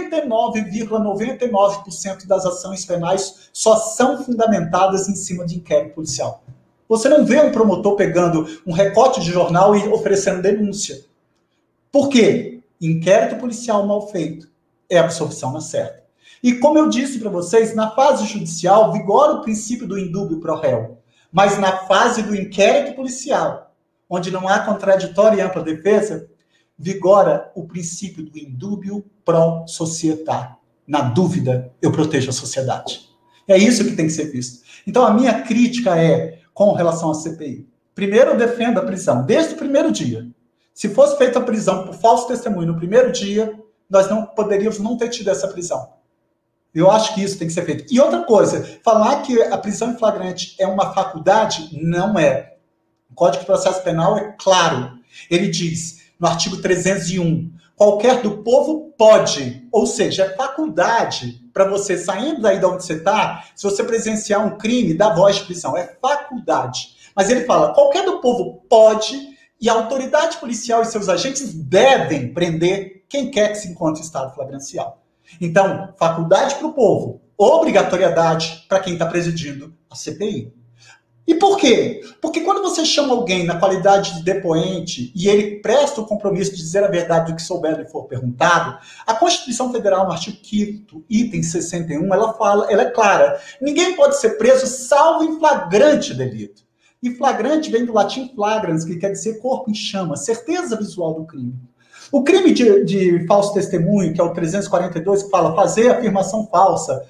99,99% das ações penais só são fundamentadas em cima de inquérito policial. Você não vê um promotor pegando um recorte de jornal e oferecendo denúncia. Por quê? Inquérito policial mal feito é absolvição na certa. E como eu disse para vocês, na fase judicial vigora o princípio do indúbio pro réu. Mas na fase do inquérito policial, onde não há contraditório e ampla defesa, vigora o princípio do indúbio pro società. Na dúvida, eu protejo a sociedade. É isso que tem que ser visto. Então, a minha crítica é com relação à CPI. Primeiro, eu defendo a prisão, desde o primeiro dia. Se fosse feita a prisão por falso testemunho no primeiro dia, nós não poderíamos não ter tido essa prisão. Eu acho que isso tem que ser feito. E outra coisa, falar que a prisão em flagrante é uma faculdade, não é. O Código de Processo Penal é claro. Ele diz, no artigo 301, qualquer do povo pode, ou seja, é faculdade para você, saindo daí de onde você está, se você presenciar um crime, dá voz de prisão, é faculdade. Mas ele fala, qualquer do povo pode, e a autoridade policial e seus agentes devem prender quem quer que se encontre em estado flagrancial. Então, faculdade para o povo, obrigatoriedade para quem está presidindo a CPI. E por quê? Porque quando você chama alguém na qualidade de depoente e ele presta o compromisso de dizer a verdade do que souber e for perguntado, a Constituição Federal, no artigo 5º, item 61, ela é clara. Ninguém pode ser preso salvo em flagrante delito. E flagrante vem do latim flagrans, que quer dizer corpo em chama, certeza visual do crime. O crime de falso testemunho, que é o 342, que fala fazer afirmação falsa,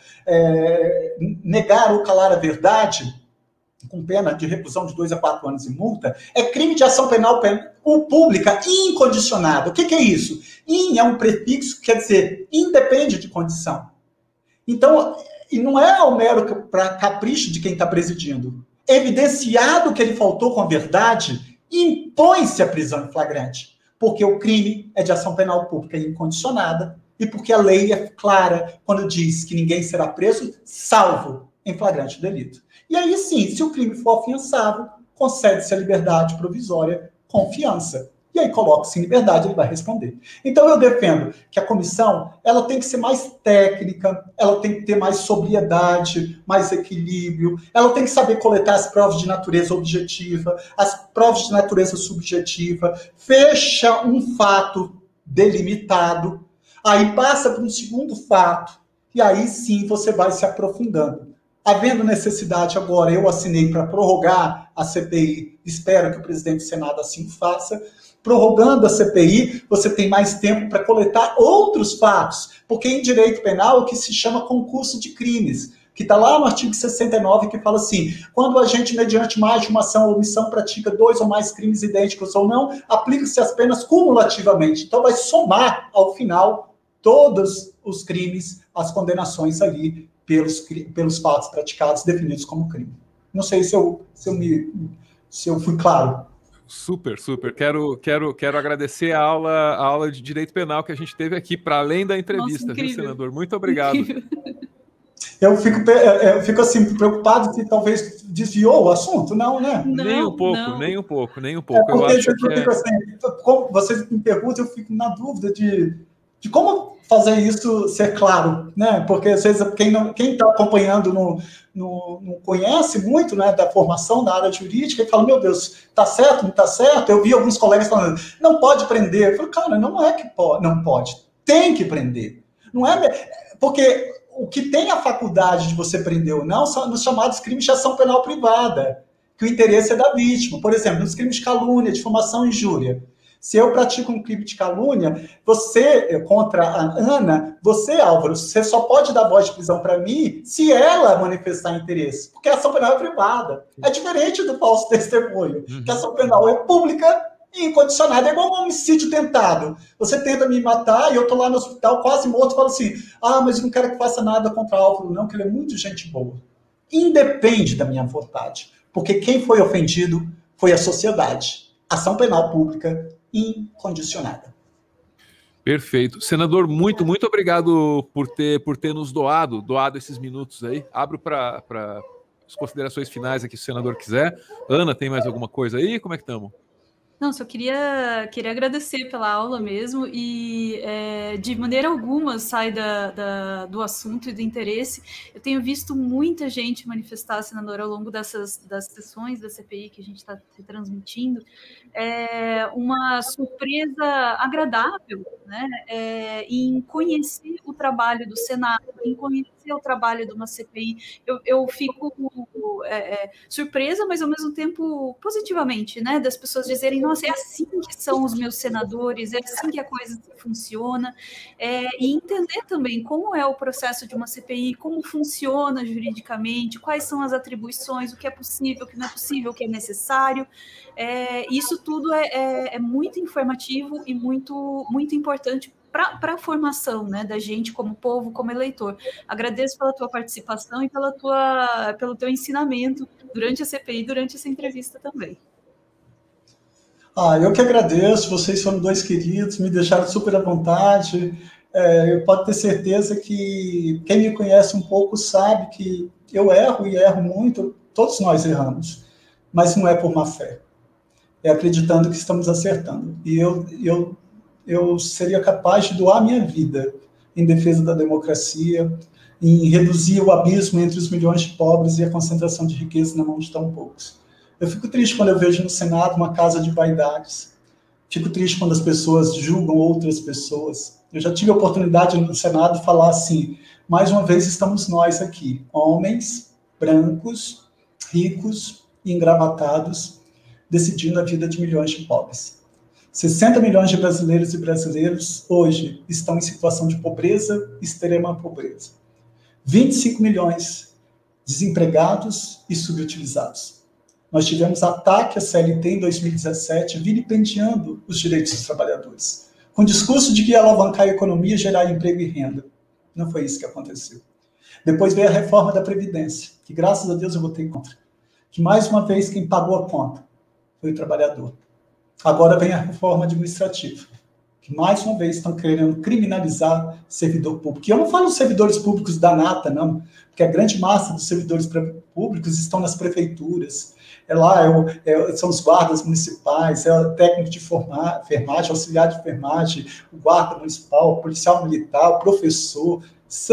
negar ou calar a verdade, com pena de reclusão de 2 a 4 anos e multa, é crime de ação penal pública incondicionada. O que é isso? In é um prefixo que quer dizer independe de condição. Então, e não é ao mero capricho de quem está presidindo. Evidenciado que ele faltou com a verdade, impõe-se a prisão em flagrante. Porque o crime é de ação penal pública incondicionada e porque a lei é clara quando diz que ninguém será preso, salvo em flagrante delito. E aí sim, se o crime for afiançável, concede-se a liberdade provisória com fiança. E aí coloca-se em liberdade, ele vai responder. Então eu defendo que a comissão ela tem que ser mais técnica, ela tem que ter mais sobriedade, mais equilíbrio, ela tem que saber coletar as provas de natureza objetiva, as provas de natureza subjetiva, fecha um fato delimitado, aí passa para um segundo fato, e aí sim você vai se aprofundando. Havendo necessidade agora, eu assinei para prorrogar a CPI, espero que o presidente do Senado assim faça. Prorrogando a CPI, você tem mais tempo para coletar outros fatos, porque em direito penal o que se chama concurso de crimes, que está lá no artigo 69, que fala assim, quando o agente, mediante mais de uma ação ou omissão, pratica 2 ou mais crimes idênticos ou não, aplica-se as penas cumulativamente. Então vai somar, ao final, todos os crimes, as condenações ali, pelos fatos praticados, definidos como crime. Não sei se eu fui claro. Super. Quero agradecer a aula de Direito Penal que a gente teve aqui, para além da entrevista. Nossa, viu, senador? Muito obrigado. Eu fico assim, preocupado se talvez desviou o assunto, não, né? Nem um pouco. Eu acho que assim, como vocês me perguntam, eu fico na dúvida de de como fazer isso ser claro, né? Porque às vezes quem está acompanhando não conhece muito, né, da formação da área jurídica e fala, meu Deus, está certo, não está certo? Eu vi alguns colegas falando, não pode prender. Eu falo, cara, não é que não pode, tem que prender. Não é porque o que tem a faculdade de você prender ou não são nos chamados crimes de ação penal privada, que o interesse é da vítima. Por exemplo, nos crimes de calúnia, difamação e injúria. Se eu pratico um crime de calúnia, você, contra a Ana, você, Álvaro, você só pode dar voz de prisão para mim se ela manifestar interesse, porque a ação penal é privada. É diferente do falso testemunho, que a ação penal é pública e incondicionada. É igual um homicídio tentado. Você tenta me matar e eu estou lá no hospital quase morto e falo assim, mas eu não quero que faça nada contra Álvaro, não, que ele é muito gente boa. Independe da minha vontade, porque quem foi ofendido foi a sociedade. Ação penal pública incondicionada. Perfeito. Senador, muito obrigado por ter nos doado esses minutos aí. Abro para as considerações finais aqui, se o senador quiser. Ana, tem mais alguma coisa aí? Como é que estamos? Não, só queria agradecer pela aula mesmo e de maneira alguma sai do assunto e do interesse. Eu tenho visto muita gente manifestar, senador, ao longo das sessões da CPI que a gente está transmitindo, uma surpresa agradável, né, em conhecer o trabalho do Senado, em conhecer o trabalho de uma CPI. Eu fico surpresa, mas ao mesmo tempo positivamente, né, das pessoas dizerem, nossa, é assim que são os meus senadores, é assim que a coisa funciona, e entender também como é o processo de uma CPI, como funciona juridicamente, quais são as atribuições, o que é possível, o que não é possível, o que é necessário. Isso tudo é muito informativo e muito, muito importante para a formação, né, da gente como povo, como eleitor. Agradeço pela tua participação e pelo teu ensinamento durante a CPI, durante essa entrevista também. Eu que agradeço, vocês foram dois queridos, me deixaram super à vontade. Eu posso ter certeza que quem me conhece um pouco sabe que eu erro e erro muito, todos nós erramos, mas não é por má fé, é acreditando que estamos acertando. E eu seria capaz de doar minha vida em defesa da democracia, em reduzir o abismo entre os milhões de pobres e a concentração de riqueza na mão de tão poucos. Eu fico triste quando eu vejo no Senado uma casa de vaidades. Fico triste quando as pessoas julgam outras pessoas. Eu já tive a oportunidade no Senado de falar assim, mais uma vez estamos nós aqui, homens, brancos, ricos e engravatados, decidindo a vida de milhões de pobres. 60 milhões de brasileiros e brasileiros hoje estão em situação de pobreza, extrema pobreza. 25 milhões desempregados e subutilizados. Nós tivemos ataque à CLT em 2017, vilipendiando os direitos dos trabalhadores, com o discurso de que ia alavancar a economia, gerar emprego e renda. Não foi isso que aconteceu. Depois veio a reforma da Previdência, que graças a Deus eu votei contra. Que mais uma vez quem pagou a conta foi o trabalhador. Agora vem a reforma administrativa, que mais uma vez estão querendo criminalizar servidor público. E eu não falo dos servidores públicos da nata, não, porque a grande massa dos servidores públicos estão nas prefeituras. São os guardas municipais, é o técnico de enfermagem, auxiliar de enfermagem, o guarda municipal, o policial militar, o professor.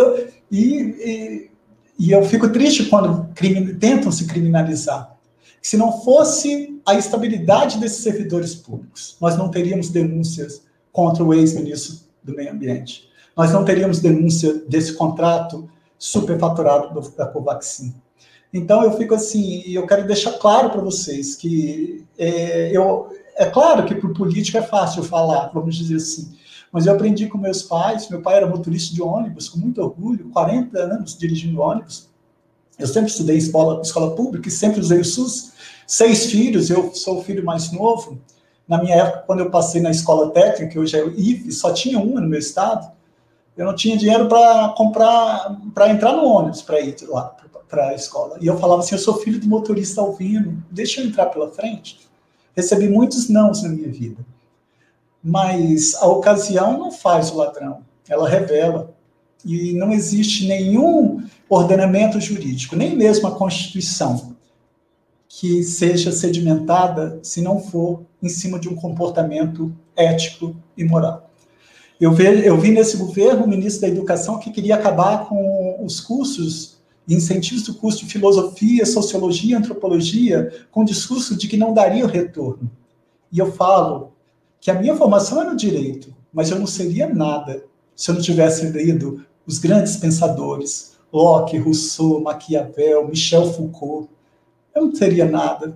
E eu fico triste quando tentam se criminalizar. Se não fosse a estabilidade desses servidores públicos, nós não teríamos denúncias contra o ex-ministro do Meio Ambiente. Nós não teríamos denúncia desse contrato superfaturado da Covaxin. Então, eu fico assim, e eu quero deixar claro para vocês que é claro que para o político é fácil falar, vamos dizer assim, mas eu aprendi com meus pais, meu pai era motorista de ônibus, com muito orgulho, 40 anos dirigindo ônibus. Eu sempre estudei escola pública e sempre usei o SUS. 6 filhos, eu sou o filho mais novo. Na minha época, quando eu passei na escola técnica, que hoje é o IFE, só tinha uma no meu estado. Eu não tinha dinheiro para entrar no ônibus, para ir lá para a escola. E eu falava assim, eu sou filho do motorista Alvino, deixa eu entrar pela frente. Recebi muitos nãos na minha vida. Mas a ocasião não faz o ladrão, ela revela. E não existe nenhum ordenamento jurídico, nem mesmo a Constituição, que seja sedimentada se não for em cima de um comportamento ético e moral. Eu vi nesse governo o ministro da Educação que queria acabar com os cursos, incentivos do curso de filosofia, sociologia, antropologia, com o discurso de que não daria o retorno. E eu falo que a minha formação é no direito, mas eu não seria nada se eu não tivesse lido os grandes pensadores, Locke, Rousseau, Maquiavel, Michel Foucault. Eu não teria nada.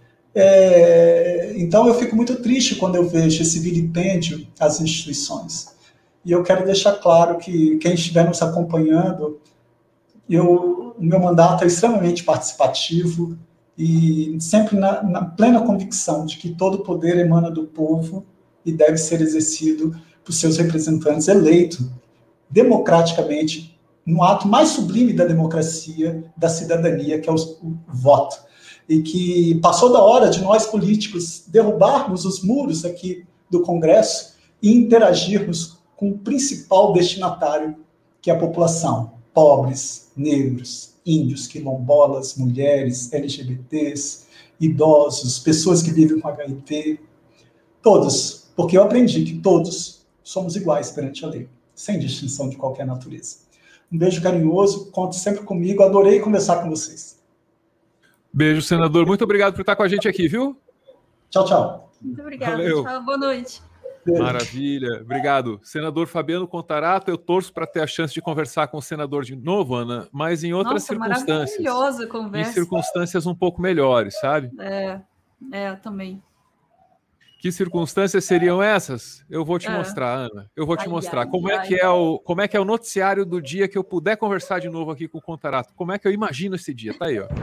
Então eu fico muito triste quando eu vejo esse vilipêndio às instituições. E eu quero deixar claro que quem estiver nos acompanhando, o meu mandato é extremamente participativo e sempre na plena convicção de que todo poder emana do povo e deve ser exercido por seus representantes eleitos democraticamente no ato mais sublime da democracia, da cidadania, que é o voto. E que passou da hora de nós políticos derrubarmos os muros aqui do Congresso e interagirmos com o principal destinatário, que é a população, pobres, negros, índios, quilombolas, mulheres, LGBTs, idosos, pessoas que vivem com HIV, todos, porque eu aprendi que todos somos iguais perante a lei, sem distinção de qualquer natureza. Um beijo carinhoso, conte sempre comigo, adorei conversar com vocês. Beijo, senador. Muito obrigado por estar com a gente aqui, viu? Tchau, tchau. Muito obrigada. Valeu. Tchau, boa noite. Maravilha, obrigado. Senador Fabiano Contarato, eu torço para ter a chance de conversar com o senador de novo, Ana, mas em outras circunstâncias. Maravilhosa conversa. Em circunstâncias um pouco melhores, sabe? Também. Que circunstâncias seriam essas? Eu vou te mostrar, Ana. Eu vou te mostrar. Como é que é o noticiário do dia que eu puder conversar de novo aqui com o Contarato? Como é que eu imagino esse dia? Tá aí, ó.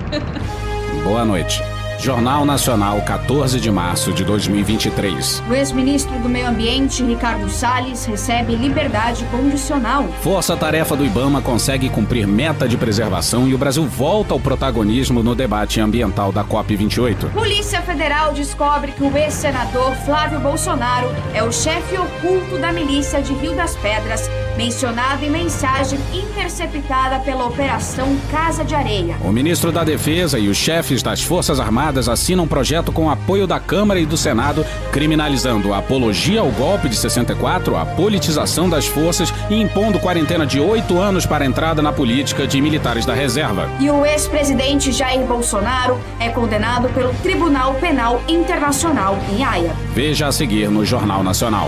Boa noite. Jornal Nacional, 14 de março de 2023. O ex-ministro do Meio Ambiente, Ricardo Salles, recebe liberdade condicional. Força-tarefa do IBAMA consegue cumprir meta de preservação e o Brasil volta ao protagonismo no debate ambiental da COP28. Polícia Federal descobre que o ex-senador Flávio Bolsonaro é o chefe oculto da milícia de Rio das Pedras, mencionado em mensagem interceptada pela Operação Casa de Areia. O ministro da Defesa e os chefes das Forças Armadas assinam um projeto com apoio da Câmara e do Senado, criminalizando a apologia ao golpe de 64, a politização das forças e impondo quarentena de 8 anos para a entrada na política de militares da reserva. E o ex-presidente Jair Bolsonaro é condenado pelo Tribunal Penal Internacional em Haia. Veja a seguir no Jornal Nacional.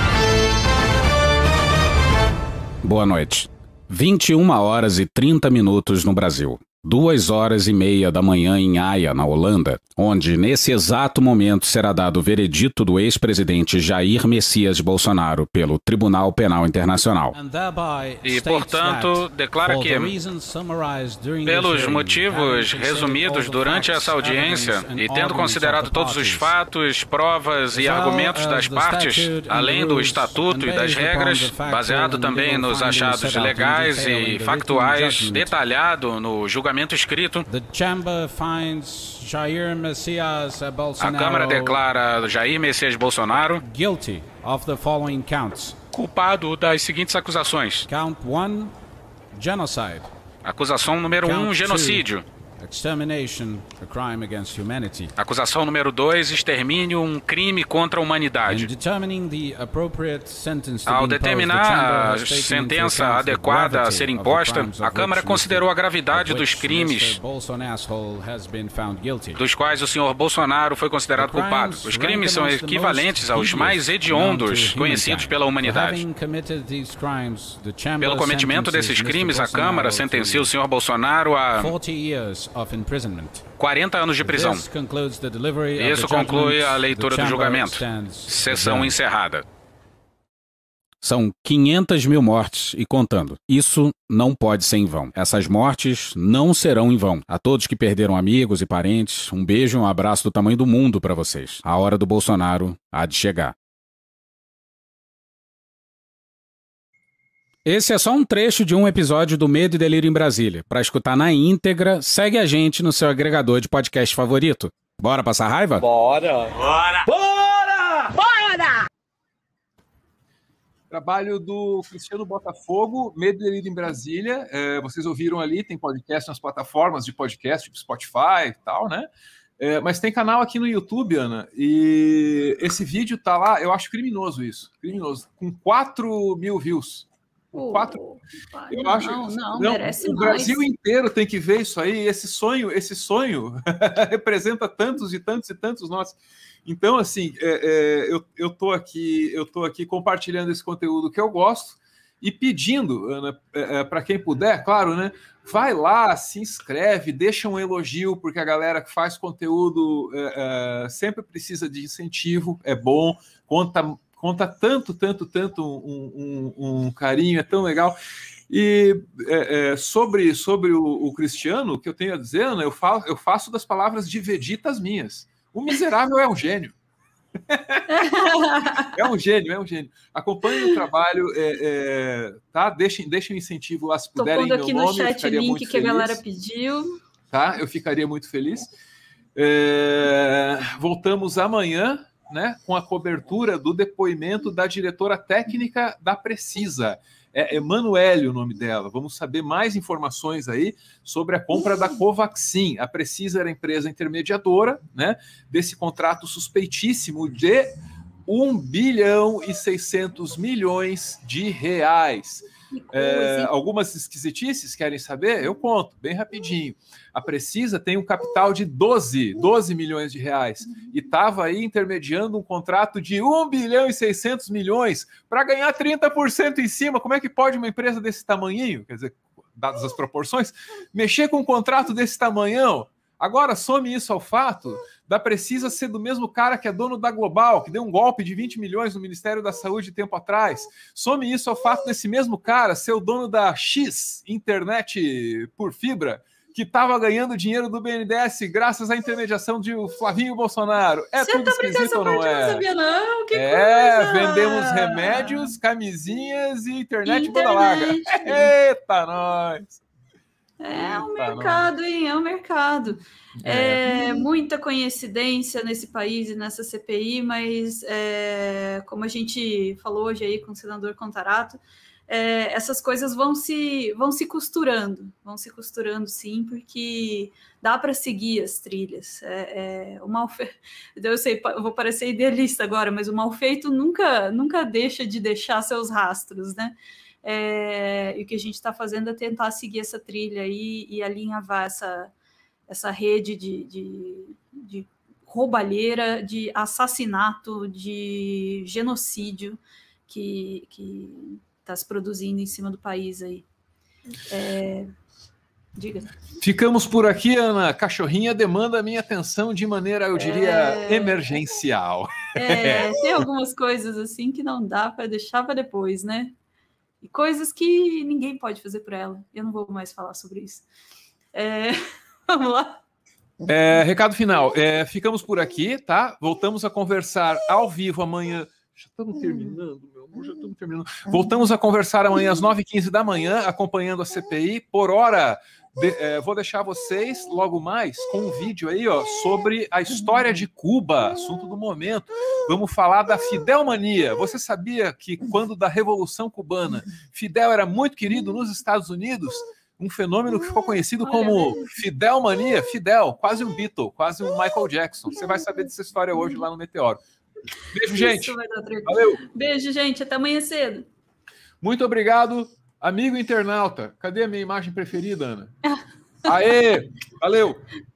Boa noite. 21h30 no Brasil. 2h30 da manhã em Haia, na Holanda, onde nesse exato momento será dado o veredito do ex-presidente Jair Messias Bolsonaro pelo Tribunal Penal Internacional. E, portanto, declara que, pelos motivos resumidos durante essa audiência, e tendo considerado todos os fatos, provas e argumentos das partes, além do estatuto e das regras, baseado também nos achados legais e factuais, detalhado no julgamento escrito, a Câmara declara Jair Messias Bolsonaro culpado das seguintes acusações. Acusação número 1, genocídio. Acusação número 2, extermínio, um crime contra a humanidade. Ao determinar a sentença adequada a ser imposta, a Câmara considerou a gravidade dos crimes dos quais o senhor Bolsonaro foi considerado culpado. Os crimes são equivalentes aos mais hediondos conhecidos pela humanidade. Pelo cometimento desses crimes, a Câmara sentenciou o senhor Bolsonaro a 40 anos de prisão. Isso conclui a leitura do julgamento. Sessão encerrada. São 500 mil mortes e contando. Isso não pode ser em vão. Essas mortes não serão em vão. A todos que perderam amigos e parentes, um beijo e um abraço do tamanho do mundo para vocês. A hora do Bolsonaro há de chegar. Esse é só um trecho de um episódio do Medo e Delírio em Brasília. Para escutar na íntegra, segue a gente no seu agregador de podcast favorito. Bora passar raiva? Bora! Bora! Bora! Bora! Trabalho do Cristiano Botafogo, Medo e Delírio em Brasília. Vocês ouviram ali, tem podcast nas plataformas de podcast, tipo Spotify e tal, né? Mas tem canal aqui no YouTube, Ana, e esse vídeo tá lá, eu acho criminoso isso, criminoso, com 4 mil views. Eu acho, não, merece o Brasil inteiro tem que ver isso aí, esse sonho representa tantos e tantos e tantos nós. Então, assim, eu tô aqui compartilhando esse conteúdo que eu gosto e pedindo, Ana, para quem puder, claro, né? Vai lá, se inscreve, deixa um elogio, porque a galera que faz conteúdo sempre precisa de incentivo, é bom, conta tanto um carinho, é tão legal. E sobre o Cristiano, o que eu tenho a dizer, Ana, eu faço das palavras de Vegeta as minhas. O miserável é um gênio. É um gênio. Acompanhe o trabalho, tá? Deixem um incentivo lá se puderem. Tô pondo aqui no chat o link que a galera pediu. Tá? Eu ficaria muito feliz. Voltamos amanhã, né, com a cobertura do depoimento da diretora técnica da Precisa. É Emanuele o nome dela. Vamos saber mais informações aí sobre a compra da Covaxin. A Precisa era a empresa intermediadora, né, desse contrato suspeitíssimo de 1 bilhão e 600 milhões de reais. Algumas esquisitices, querem saber? Eu conto, bem rapidinho. A Precisa tem um capital de 12 milhões de reais e estava aí intermediando um contrato de 1 bilhão e 600 milhões para ganhar 30% em cima. Como é que pode uma empresa desse tamanhinho, quer dizer, dadas as proporções, mexer com um contrato desse tamanhão? Agora, some isso ao fato da Precisa ser do mesmo cara que é dono da Global, que deu um golpe de 20 milhões no Ministério da Saúde tempo atrás. Some isso ao fato desse mesmo cara ser o dono da X, internet por fibra, que estava ganhando dinheiro do BNDES graças à intermediação de Flavinho Bolsonaro. Tudo esquisito ou não é? Não sabia, não. Que coisa. Vendemos remédios, camisinhas e internet banda larga. Eita, nós! É um mercado, hein? É um mercado. Muita coincidência nesse país e nessa CPI, mas como a gente falou hoje aí com o senador Contarato, essas coisas vão se costurando, sim, porque dá para seguir as trilhas. Eu sei, eu vou parecer idealista agora, mas o mal feito nunca deixa de deixar seus rastros, né? E o que a gente está fazendo é tentar seguir essa trilha aí e alinhavar essa rede de roubalheira, de assassinato, de genocídio que está se produzindo em cima do país aí. Diga. Ficamos por aqui, Ana. Cachorrinha demanda a minha atenção de maneira, eu diria, emergencial. Tem algumas coisas assim que não dá para deixar para depois, né? E coisas que ninguém pode fazer por ela. Eu não vou mais falar sobre isso. Vamos lá. Recado final. Ficamos por aqui, tá? Voltamos a conversar ao vivo amanhã. Já estamos terminando, meu amor, já estamos terminando. Voltamos a conversar amanhã às 9h15 da manhã, acompanhando a CPI. Por hora, vou deixar vocês logo mais com um vídeo aí, ó, sobre a história de Cuba, assunto do momento. Vamos falar da Fidelmania. Você sabia que quando da Revolução Cubana, Fidel era muito querido nos Estados Unidos? Um fenômeno que ficou conhecido como Fidelmania. Fidel, quase um Beatle, quase um Michael Jackson. Você vai saber dessa história hoje lá no Meteoro. Beijo, gente. Valeu. Beijo, gente. Até amanhã cedo. Muito obrigado, amigo internauta. Cadê a minha imagem preferida, Ana? Aê! Valeu!